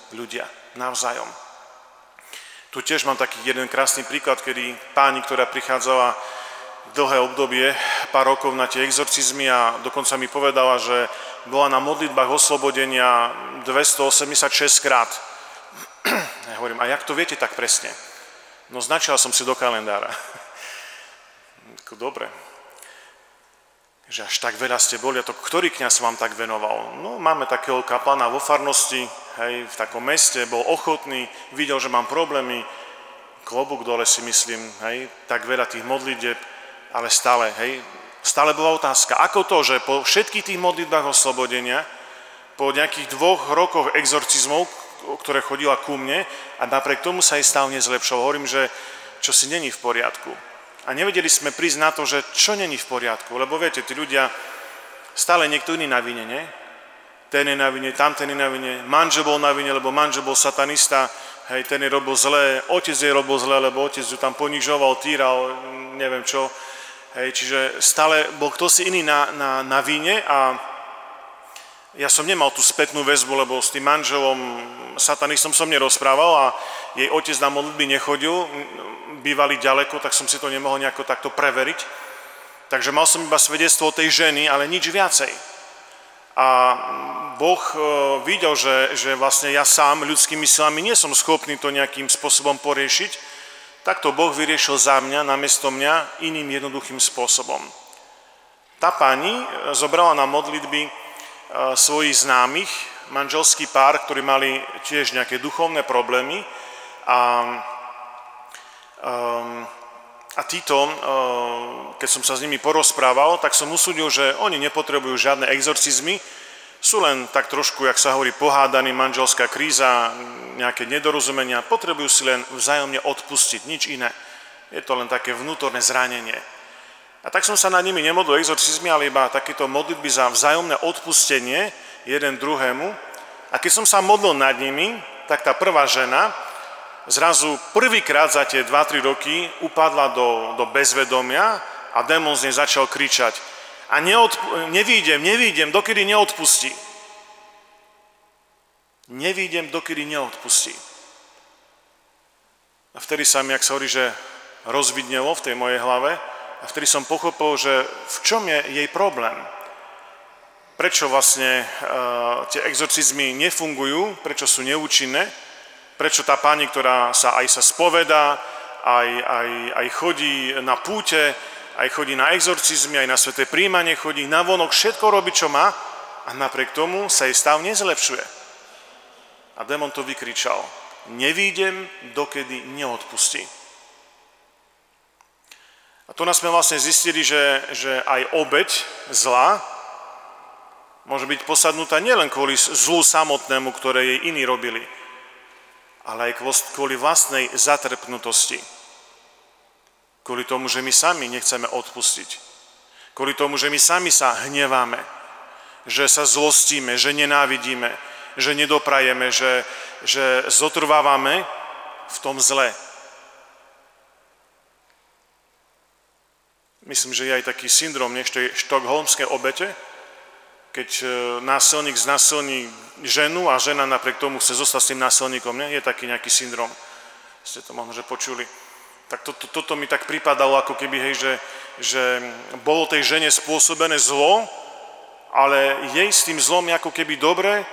ľudia navzájom. Tu tiež mám taký jeden krásny príklad, kedy páni, ktorá prichádzala dlhé obdobie, pár rokov na tie exorcizmy a dokonca mi povedala, že bola na modlitbách oslobodenia dvestoosemdesiatšesť krát. Ja hovorím, a jak to viete tak presne? No značila som si do kalendára. Dobre. Že až tak veľa ste boli, a to ktorý kňaz vám tak venoval? No máme takého kaplana vo farnosti, hej, v takom meste, bol ochotný, videl, že mám problémy, klobúk dole si myslím, hej, tak veľa tých modlitieb, ale stále, hej, stále bola otázka, ako to, že po všetkých tých modlitbách oslobodenia, po nejakých dvoch rokoch exorcizmov, ktoré chodila ku mne, a napriek tomu sa jej stav nezlepšoval. Hovorím, že čo si není v poriadku. A nevedeli sme prísť na to, že čo není v poriadku, lebo viete, tí ľudia, stále niekto iný na vine, nie? Ten je na vine, tamten je na vine, manžel bol na vine, lebo manžel bol satanista, hej, ten je robil zlé, otec je robil zlé, lebo otec ju tam ponižoval, týral, neviem čo. Hej, čiže stále bol kto si iný na, na, na vine a ja som nemal tú spätnú väzbu, lebo s tým manželom satanistom som nerozprával a jej otec na modlitby nechodil, bývali ďaleko, tak som si to nemohol nejako takto preveriť. Takže mal som iba svedectvo tej ženy, ale nič viacej. A Boh videl, že, že vlastne ja sám ľudskými silami nie som schopný to nejakým spôsobom poriešiť, tak to Boh vyriešil za mňa, namiesto mňa, iným jednoduchým spôsobom. Tá pani zobrala na modlitby svojich známych, manželský pár, ktorí mali tiež nejaké duchovné problémy a, um, a títo, um, keď som sa s nimi porozprával, tak som usúdil, že oni nepotrebujú žiadne exorcizmy, sú len tak trošku, jak sa hovorí, pohádaní, manželská kríza, nejaké nedorozumenia, potrebujú si len vzájomne odpustiť, nič iné. Je to len také vnútorné zranenie. A tak som sa nad nimi nemodlil exorcizmy, ale iba takéto modlitby za vzájomné odpustenie jeden druhému. A keď som sa modlil nad nimi, tak tá prvá žena zrazu prvýkrát za tie dva tri roky upadla do, do bezvedomia a démon z nej začal kričať. A neodp- nevídem, nevídem, dokedy neodpustí. Nevídem, dokedy neodpustí. A vtedy sa mi, jak sa hovorí, že rozvidnelo v tej mojej hlave, a vtedy som pochopil, že v čom je jej problém. Prečo vlastne uh, tie exorcizmy nefungujú, prečo sú neúčinné, prečo tá pani, ktorá sa aj sa spovedá, aj, aj, aj chodí na púte, aj chodí na exorcizmy, aj na sväté príjmanie chodí, navonok všetko robí, čo má, a napriek tomu sa jej stav nezlepšuje. A démon to vykričal. Nevídem, dokedy neodpustí. A to nás sme vlastne zistili, že, že aj obeť zla môže byť posadnutá nielen kvôli zlu samotnému, ktoré jej iní robili, ale aj kvôli vlastnej zatrpnutosti. Kvôli tomu, že my sami nechceme odpustiť. Kvôli tomu, že my sami sa hneváme, že sa zlostíme, že nenávidíme, že nedoprajeme, že, že zotrvávame v tom zle. Myslím, že je aj taký syndrom tej štokholmskej obete, keď násilník znásilní ženu a žena napriek tomu chce zostať s tým násilníkom. Nie? Je taký nejaký syndrom. Ste to možno, že počuli. Tak to, to, toto mi tak pripadalo, ako keby, hej, že, že bolo tej žene spôsobené zlo, ale jej s tým zlom je ako keby dobre.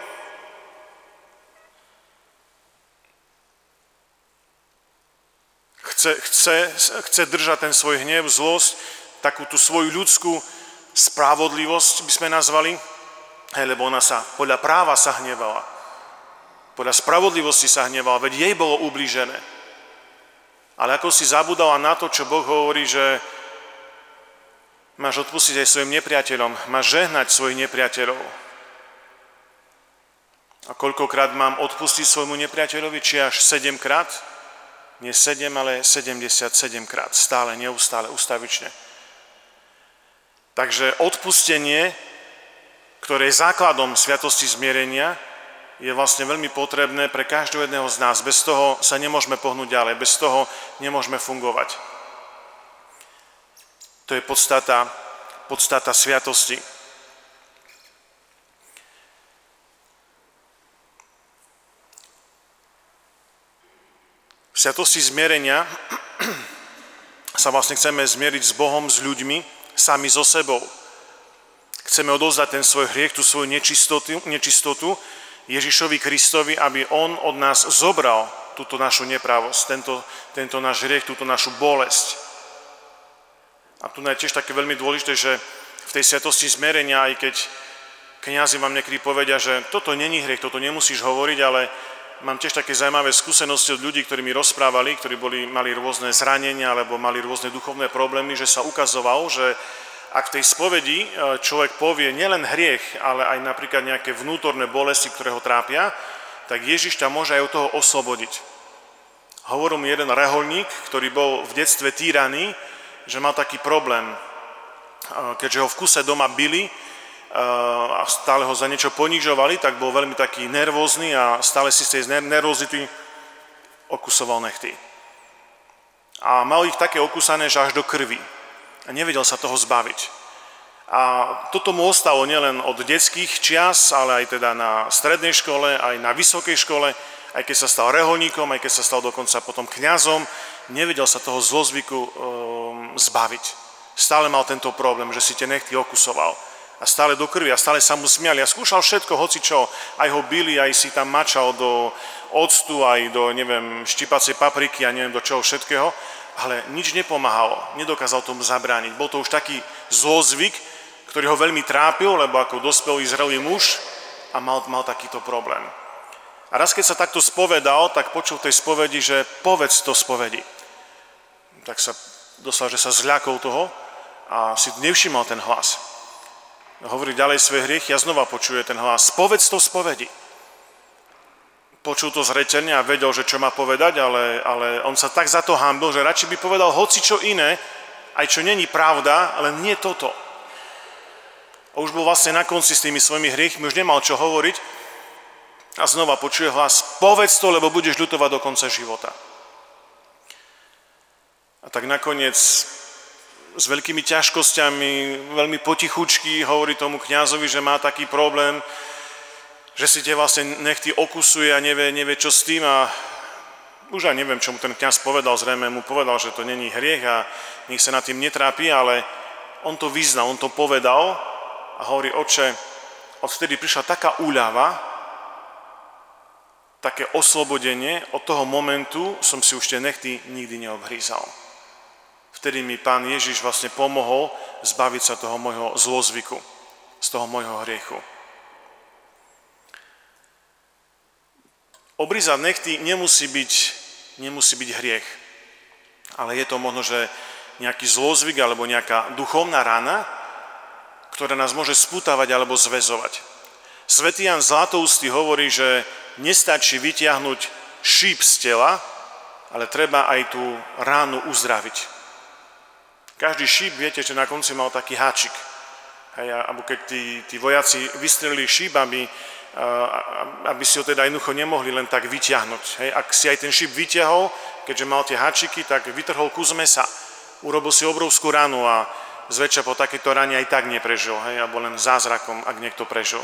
Chce, chce, chce držať ten svoj hnev, zlosť, takú tú svoju ľudskú spravodlivosť by sme nazvali, hej, lebo ona sa podľa práva sa hnevala. Podľa spravodlivosti sa hnevala, veď jej bolo ublížené. Ale ako si zabudala na to, čo Boh hovorí, že máš odpustiť aj svojim nepriateľom, máš žehnať svojich nepriateľov. A koľkokrát mám odpustiť svojmu nepriateľovi, či až sedemkrát? Nie sedem, ale sedemdesiatsedem krát, stále, neustále, ustavične. Takže odpustenie, ktoré je základom sviatosti zmierenia, je vlastne veľmi potrebné pre každého jedného z nás. Bez toho sa nemôžeme pohnúť ďalej, bez toho nemôžeme fungovať. To je podstata, podstata sviatosti. sviatosti zmierenia sa vlastne chceme zmieriť s Bohom, s ľuďmi, sami so sebou. Chceme odovzdať ten svoj hriech, tú svoju nečistotu, nečistotu Ježišovi Kristovi, aby on od nás zobral túto našu nepravosť, tento, tento náš hriech, túto našu bolesť. A tu je tiež také veľmi dôležité, že v tej sviatosti zmierenia, aj keď kňazi vám niekedy povedia, že toto není hriech, toto nemusíš hovoriť, ale mám tiež také zaujímavé skúsenosti od ľudí, ktorí mi rozprávali, ktorí boli, mali rôzne zranenia alebo mali rôzne duchovné problémy, že sa ukazovalo, že ak v tej spovedi človek povie nielen hriech, ale aj napríklad nejaké vnútorné bolesti, ktoré ho trápia, tak Ježiš ťa môže aj od toho oslobodiť. Hovoril mi jeden reholník, ktorý bol v detstve týraný, že mal taký problém, keďže ho v kuse doma bili a stále ho za niečo ponižovali, tak bol veľmi taký nervózny a stále si z tej nervózity okusoval nechty. A mal ich také okusané, že až do krvi. A nevedel sa toho zbaviť. A toto mu ostalo nielen od detských čias, ale aj teda na strednej škole, aj na vysokej škole, aj keď sa stal reholníkom, aj keď sa stal dokonca potom kňazom, nevedel sa toho zlozvyku um, zbaviť. Stále mal tento problém, že si tie nechty okusoval. A stále do krvi, a stále sa mu smiali. A skúšal všetko, hocičo, aj ho bili, aj si tam mačal do octu, aj do, neviem, štípacej papriky a neviem do čoho všetkého, ale nič nepomáhalo, nedokázal tomu zabrániť. Bol to už taký zlozvyk, ktorý ho veľmi trápil, lebo ako dospelý zrelý muž a mal, mal takýto problém. A raz, keď sa takto spovedal, tak počul v tej spovedi, že povedz to spovedi. Tak sa dostal, že sa zľakol toho a si nevšimal ten hlas. Hovorí ďalej svoje hriechy a znova počuje ten hlas. Povedz to spovedi. Počul to zreteľne a vedel, že čo má povedať, ale, ale on sa tak za to hanbil, že radšej by povedal hoci čo iné, aj čo není pravda, ale nie toto. A už bol vlastne na konci s tými svojimi hriechmi, už nemal čo hovoriť a znova počuje hlas, povedz to, lebo budeš ľutovať do konca života. A tak nakoniec s veľkými ťažkosťami, veľmi potichučky hovorí tomu kňazovi, že má taký problém, že si tie vlastne nechty okusuje a nevie, nevie čo s tým a už aj neviem, čo mu ten kňaz povedal, zrejme mu povedal, že to není hriech a nech sa nad tým netrápi, ale on to vyznal, on to povedal a hovorí, oče, odvtedy prišla taká úľava, také oslobodenie, od toho momentu som si už tie nechty nikdy neobhrízal. Vtedy mi Pán Ježiš vlastne pomohol zbaviť sa toho môjho zlozvyku, z toho môjho hriechu. Obrízať nechty nemusí byť, nemusí byť hriech, ale je to možno, že nejaký zlozvyk alebo nejaká duchovná rana, ktorá nás môže spútavať alebo zväzovať. Svätý Ján Zlatoústy hovorí, že nestačí vytiahnuť šíp z tela, ale treba aj tú ránu uzdraviť. Každý šíp, viete, že na konci mal taký háčik. Hej, alebo keď tí, tí vojaci vystrelili šíp, aby aby si ho teda jednoducho nemohli len tak vyťahnuť. Hej. Ak si aj ten šíp vyťahol, keďže mal tie háčiky, tak vytrhol kus mesa. Urobil si obrovskú ranu a zväčša po takéto rane aj tak neprežil, hej, alebo len zázrakom, ak niekto prežil.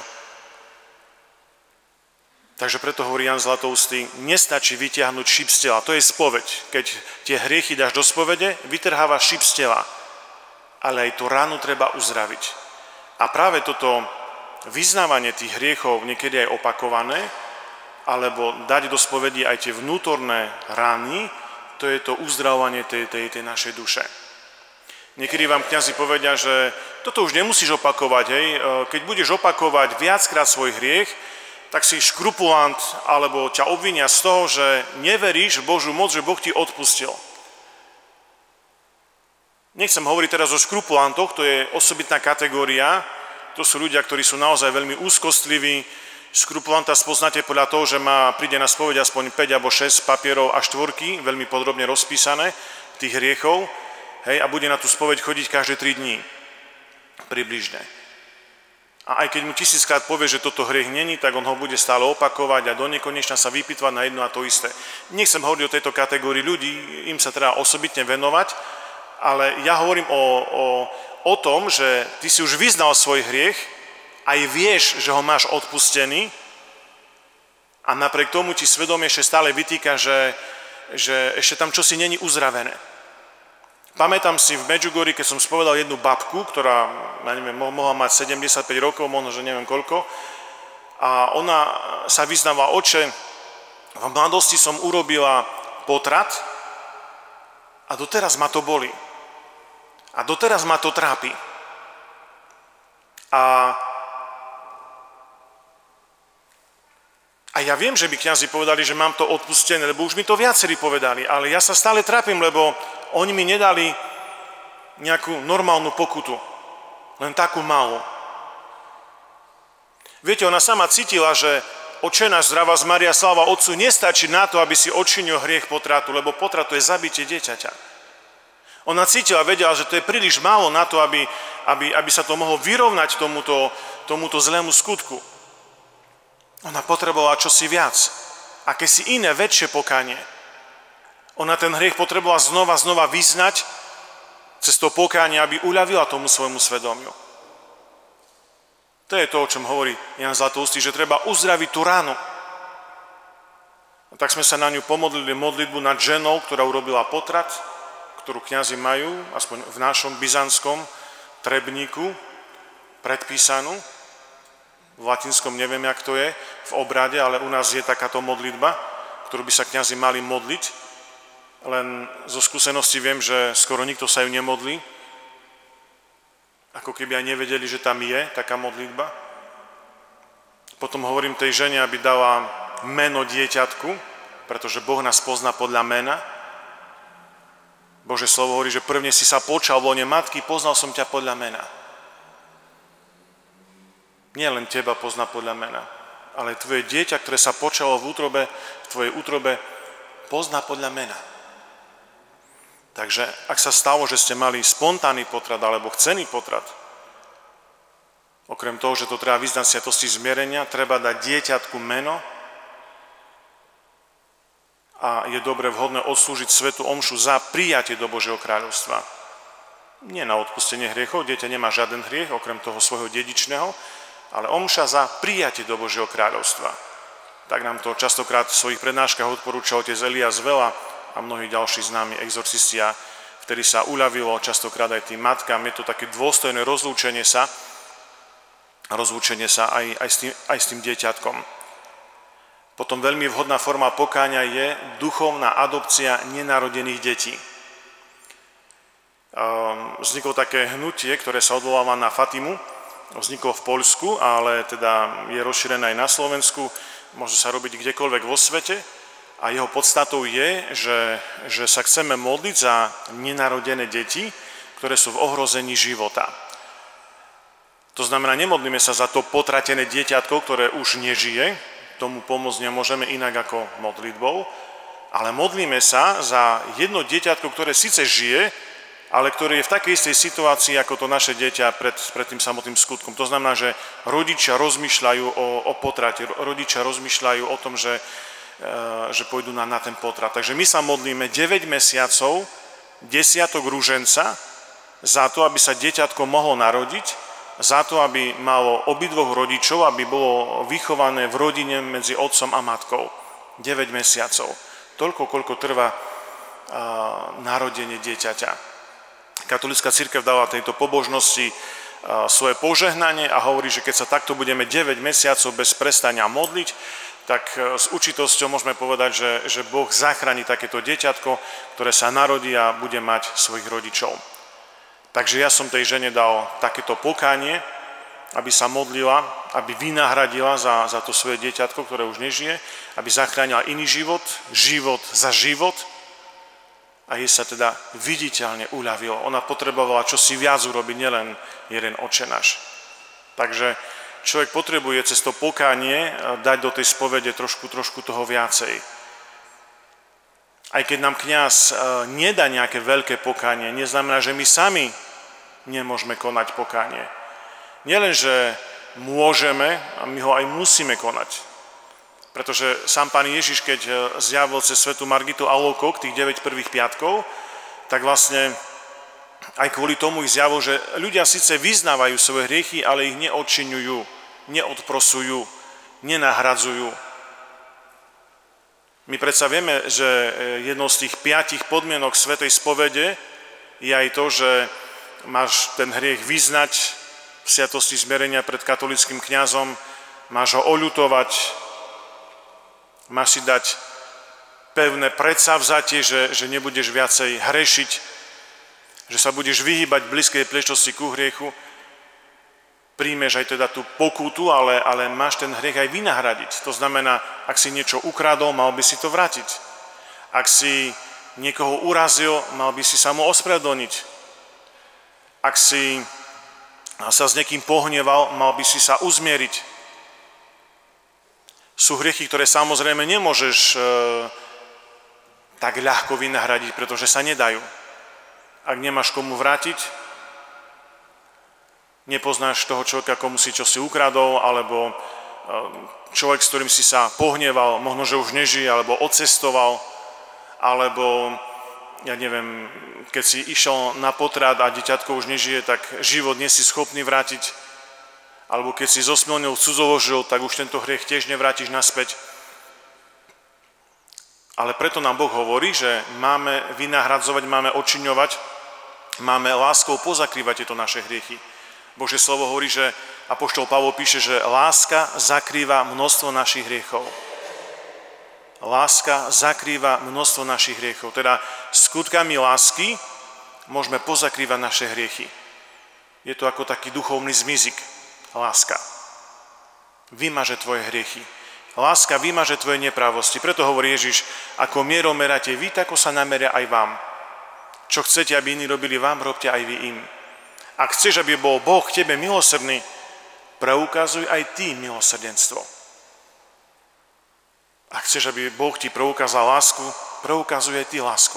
Takže preto hovorí Ján Zlatoústy, nestačí vyťahnuť šíp z tela. To je spoveď. Keď tie hriechy dáš do spovede, vytrhávaš šíp z tela. Ale aj tú ranu treba uzdraviť. A práve toto vyznávanie tých hriechov niekedy aj opakované, alebo dať do spovedi aj tie vnútorné rány, to je to uzdravovanie tej, tej, tej našej duše. Niekedy vám kňazi povedia, že toto už nemusíš opakovať, hej. Keď budeš opakovať viackrát svoj hriech, tak si škrupulant, alebo ťa obvinia z toho, že neveríš v Božiu moc, že Boh ti odpustil. Nechcem hovoriť teraz o škrupulantoch, to je osobitná kategória. To sú ľudia, ktorí sú naozaj veľmi úzkostliví. Škrupulanta spoznáte podľa toho, že má, príde na spoveď aspoň päť alebo šesť papierov a štvorky, veľmi podrobne rozpísané, tých hriechov, hej, a bude na tú spoveď chodiť každé tri dní. Približne. A aj keď mu tisíckrát povie, že toto hriech není, tak on ho bude stále opakovať a do nekonečna sa vypýtvať na jedno a to isté. Nechcem hovoriť o tejto kategórii ľudí, im sa treba osobitne venovať, ale ja hovorím o, o o tom, že ty si už vyznal svoj hriech, aj vieš, že ho máš odpustený a napriek tomu ti svedomie ešte stále vytýka, že, že ešte tam čosi není uzravené. Pamätám si v Medjugorji, keď som spovedal jednu babku, ktorá, ja neviem, mohla mať sedemdesiatpäť rokov, možno, že neviem koľko, a ona sa vyznáva: oče, v mladosti som urobila potrat a doteraz ma to boli. A doteraz ma to trápi. A, a ja viem, že by kňazi povedali, že mám to odpustené, lebo už mi to viacerí povedali, ale ja sa stále trápim, lebo oni mi nedali nejakú normálnu pokutu, len takú malú. Viete, ona sama cítila, že Otče náš, zdravá z Mária, sláva Otcu, nestačí na to, aby si odčinil hriech potratu, lebo potrat to je zabitie dieťaťa. Ona cítila, vedela, že to je príliš málo na to, aby, aby, aby sa to mohlo vyrovnať tomuto, tomuto zlému skutku. Ona potrebovala čosi viac, akési iné, väčšie pokánie. Ona ten hriech potrebovala znova, znova vyznať cez to pokánie, aby uľavila tomu svojmu svedomiu. To je to, o čom hovorí Ján Zlatoustý, že treba uzdraviť tú ránu. A tak sme sa na ňu pomodlili modlitbu nad ženou, ktorá urobila potrat, ktorú kňazi majú, aspoň v našom byzantskom trebníku, predpísanú. V latinskom neviem, jak to je, v obrade, ale u nás je takáto modlitba, ktorú by sa kňazi mali modliť. Len zo skúsenosti viem, že skoro nikto sa ju nemodlí. Ako keby aj nevedeli, že tam je taká modlitba. Potom hovorím tej žene, aby dala meno dieťatku, pretože Boh nás pozná podľa mena. Božie slovo hovorí, že prvne si sa počal v lone matky, poznal som ťa podľa mena. Nie len teba pozná podľa mena, ale tvoje dieťa, ktoré sa počalo v útrobe, v tvojej útrobe, pozná podľa mena. Takže ak sa stalo, že ste mali spontánny potrat alebo chcený potrat, okrem toho, že to treba vyznať sviatosti zmierenia, treba dať dieťatku meno a je dobre vhodné odslúžiť svätú omšu za prijatie do Božieho kráľovstva. Nie na odpustenie hriechov, dieťa nemá žiaden hriech, okrem toho svojho dedičného, ale omša za prijatie do Božieho kráľovstva. Tak nám to častokrát v svojich prednáškach odporúča otec Elias Vela a mnohí ďalší známi exorcisti, vtedy sa uľavilo častokrát aj tým matkám. Je to také dôstojné rozlúčenie sa, rozlúčenie sa aj, aj, s tým, aj s tým dieťatkom. Potom veľmi vhodná forma pokáňa je duchovná adopcia nenarodených detí. Vzniklo také hnutie, ktoré sa odvoláva na Fatimu, vzniklo v Poľsku, ale teda je rozšírené aj na Slovensku, môže sa robiť kdekoľvek vo svete. A jeho podstatou je, že, že sa chceme modliť za nenarodené deti, ktoré sú v ohrození života. To znamená, nemodlíme sa za to potratené dieťatko, ktoré už nežije, tomu pomôcť nemôžeme inak ako modlitbou, ale modlíme sa za jedno dieťatko, ktoré síce žije, ale ktoré je v takej istej situácii ako to naše dieťa pred, pred tým samotným skutkom. To znamená, že rodičia rozmýšľajú o, o potrate, rodičia rozmýšľajú o tom, že že pôjdu na, na ten potrat. Takže my sa modlíme deväť mesiacov, desiatok rúženca, za to, aby sa dieťatko mohlo narodiť, za to, aby malo obidvoch rodičov, aby bolo vychované v rodine medzi otcom a matkou. deväť mesiacov. Toľko, koľko trvá uh, narodenie dieťaťa. Katolícka cirkev dala tejto pobožnosti uh, svoje požehnanie a hovorí, že keď sa takto budeme deväť mesiacov bez prestania modliť, tak s určitosťou môžeme povedať, že, že Boh zachráni takéto dieťatko, ktoré sa narodí a bude mať svojich rodičov. Takže ja som tej žene dal takéto pokánie, aby sa modlila, aby vynahradila za, za to svoje dieťatko, ktoré už nežije, aby zachránila iný život, život za život a jej sa teda viditeľne uľavilo. Ona potrebovala čosi viac urobiť, nielen jeden Otče náš. Takže človek potrebuje cez to pokánie dať do tej spovede trošku, trošku toho viacej. Aj keď nám kňaz nedá nejaké veľké pokánie, neznamená, že my sami nemôžeme konať pokánie. Nielen, že môžeme, a my ho aj musíme konať. Pretože sám Pán Ježiš, keď zjavil cez svätú Margitu Aulokok tých deväť prvých piatkov, tak vlastne aj kvôli tomu ich zjavil, že ľudia síce vyznávajú svoje hriechy, ale ich neodčiňujú, neodprosujú, nenahradzujú. My predsa vieme, že jednou z tých piatich podmienok svätej spovede je aj to, že máš ten hriech vyznať v sviatosti zmierenia pred katolíckym kňazom, máš ho oľutovať, máš si dať pevné predsavzatie, že, že nebudeš viacej hrešiť, že sa budeš vyhýbať blízkej príležitosti ku hriechu, príjmeš aj teda tú pokutu, ale, ale máš ten hriech aj vynahradiť. To znamená, ak si niečo ukradol, mal by si to vrátiť. Ak si niekoho urazil, mal by si sa mu ospravedlniť. Ak si sa s niekým pohneval, mal by si sa uzmieriť. Sú hriechy, ktoré samozrejme nemôžeš e, tak ľahko vynahradiť, pretože sa nedajú. Ak nemáš komu vrátiť, nepoznáš toho človeka, komu si čo si ukradol, alebo človek, s ktorým si sa pohneval, možno, že už nežije, alebo odcestoval, alebo, ja neviem, keď si išiel na potrat a dieťatko už nežije, tak život nie si schopný vrátiť, alebo keď si zosmilnil cudzoložil, tak už tento hriech tiež nevrátiš naspäť. Ale preto nám Boh hovorí, že máme vynahradzovať, máme odčiňovať, máme láskou pozakrývať tieto naše hriechy. Božie slovo hovorí, že apoštol Pavol píše, že láska zakrýva množstvo našich hriechov. Láska zakrýva množstvo našich hriechov. Teda skutkami lásky môžeme pozakrývať naše hriechy. Je to ako taký duchovný zmizik. Láska vymaže tvoje hriechy. Láska vymaže tvoje neprávosti. Preto hovorí Ježiš, ako mierou meráte vy, tako sa nameria aj vám. Čo chcete, aby iní robili vám, robte aj vy im. Ak chceš, aby bol Boh k tebe milosrdný, preukazuj aj ty milosrdenstvo. Ak chceš, aby Boh ti preukázal lásku, preukazuj aj ty lásku.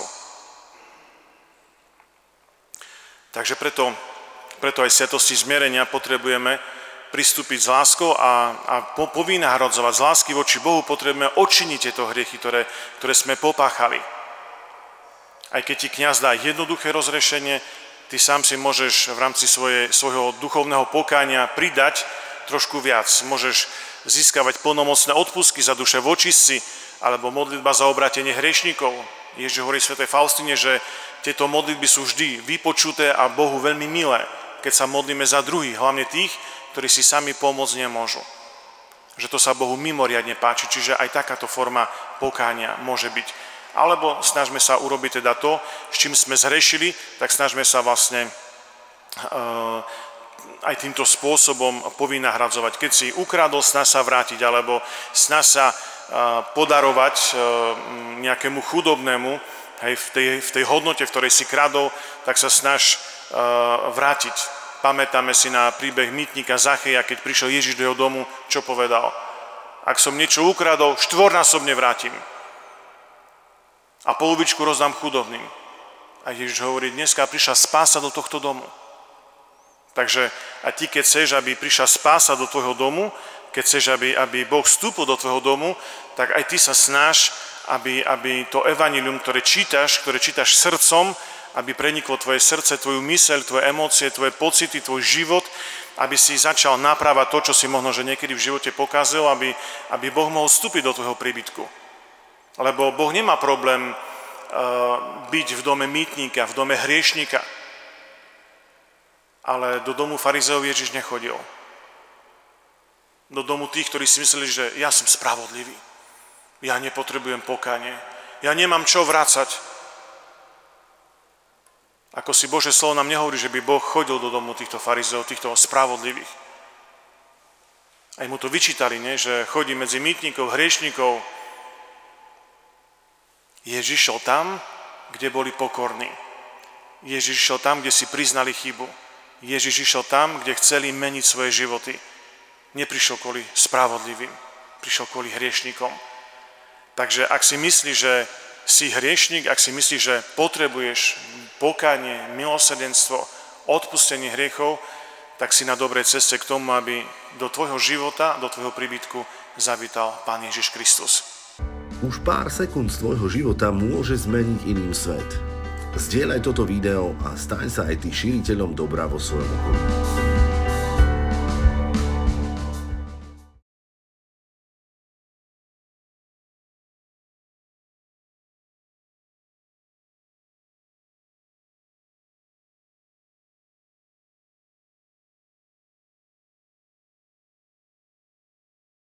Takže preto, preto aj v sviatosti zmierenia potrebujeme pristúpiť s láskou a, a po, povynahradzovať. Z lásky voči Bohu potrebujeme odčiniť tieto hriechy, ktoré, ktoré sme popáchali. Aj keď ti kňaz dá jednoduché rozrešenie, ty sám si môžeš v rámci svoje, svojho duchovného pokánia pridať trošku viac. Môžeš získavať plnomocné odpustky za duše vočistci, alebo modlitba za obrátenie hriešnikov. Ježiš hovorí svätej Faustine, že tieto modlitby sú vždy vypočuté a Bohu veľmi milé, keď sa modlíme za druhých, hlavne tých, ktorí si sami pomôcť nemôžu. Že to sa Bohu mimoriadne páči, čiže aj takáto forma pokánia môže byť. Alebo snažme sa urobiť teda to, s čím sme zhrešili, tak snažme sa vlastne uh, aj týmto spôsobom povynahradzovať. Keď si ukradol, snaž sa vrátiť, alebo snaž sa uh, podarovať uh, nejakému chudobnému, hej, v, tej, v tej hodnote, v ktorej si kradol, tak sa snaž uh, vrátiť. Pamätáme si na príbeh mýtnika Zacheja, keď prišiel Ježiš do jeho domu, čo povedal? Ak som niečo ukradol, štvornásobne vrátim. A polovičku rozdám chudobným. A Ježiš hovorí, dneska prišla spása do tohto domu. Takže a ty, keď chceš, aby prišla spása do tvojho domu, keď chceš, aby, aby Boh vstúpil do tvojho domu, tak aj ty sa snaž, aby, aby to evanjelium, ktoré čítaš, ktoré čítaš srdcom, aby preniklo tvoje srdce, tvoju myseľ, tvoje emócie, tvoje pocity, tvoj život, aby si začal naprávať to, čo si možno, že niekedy v živote pokazil, aby, aby Boh mohol vstúpiť do tvojho príbytku. Lebo Boh nemá problém uh, byť v dome mýtnika, v dome hriešnika. Ale do domu farizeov Ježiš nechodil. Do domu tých, ktorí si mysleli, že ja som spravodlivý. Ja nepotrebujem pokánie. Ja nemám čo vrácať. Ako si Božie slovo nám nehovorí, že by Boh chodil do domu týchto farizeov, týchto spravodlivých. Aj mu to vyčítali, nie? Že chodí medzi mýtnikov, hriešnikov. Ježiš šiel tam, kde boli pokorní. Ježiš šiel tam, kde si priznali chybu. Ježiš išiel tam, kde chceli meniť svoje životy. Neprišiel kvôli spravodlivým, prišiel kvôli hriešnikom. Takže ak si myslíš, že si hriešnik, ak si myslíš, že potrebuješ pokánie, milosrdenstvo, odpustenie hriechov, tak si na dobrej ceste k tomu, aby do tvojho života, do tvojho príbytku zavítal Pán Ježiš Kristus. Už pár sekúnd z tvojho života môže zmeniť iným svet. Zdieľaj toto video a staň sa aj ty šíriteľom dobra vo svojom okolí.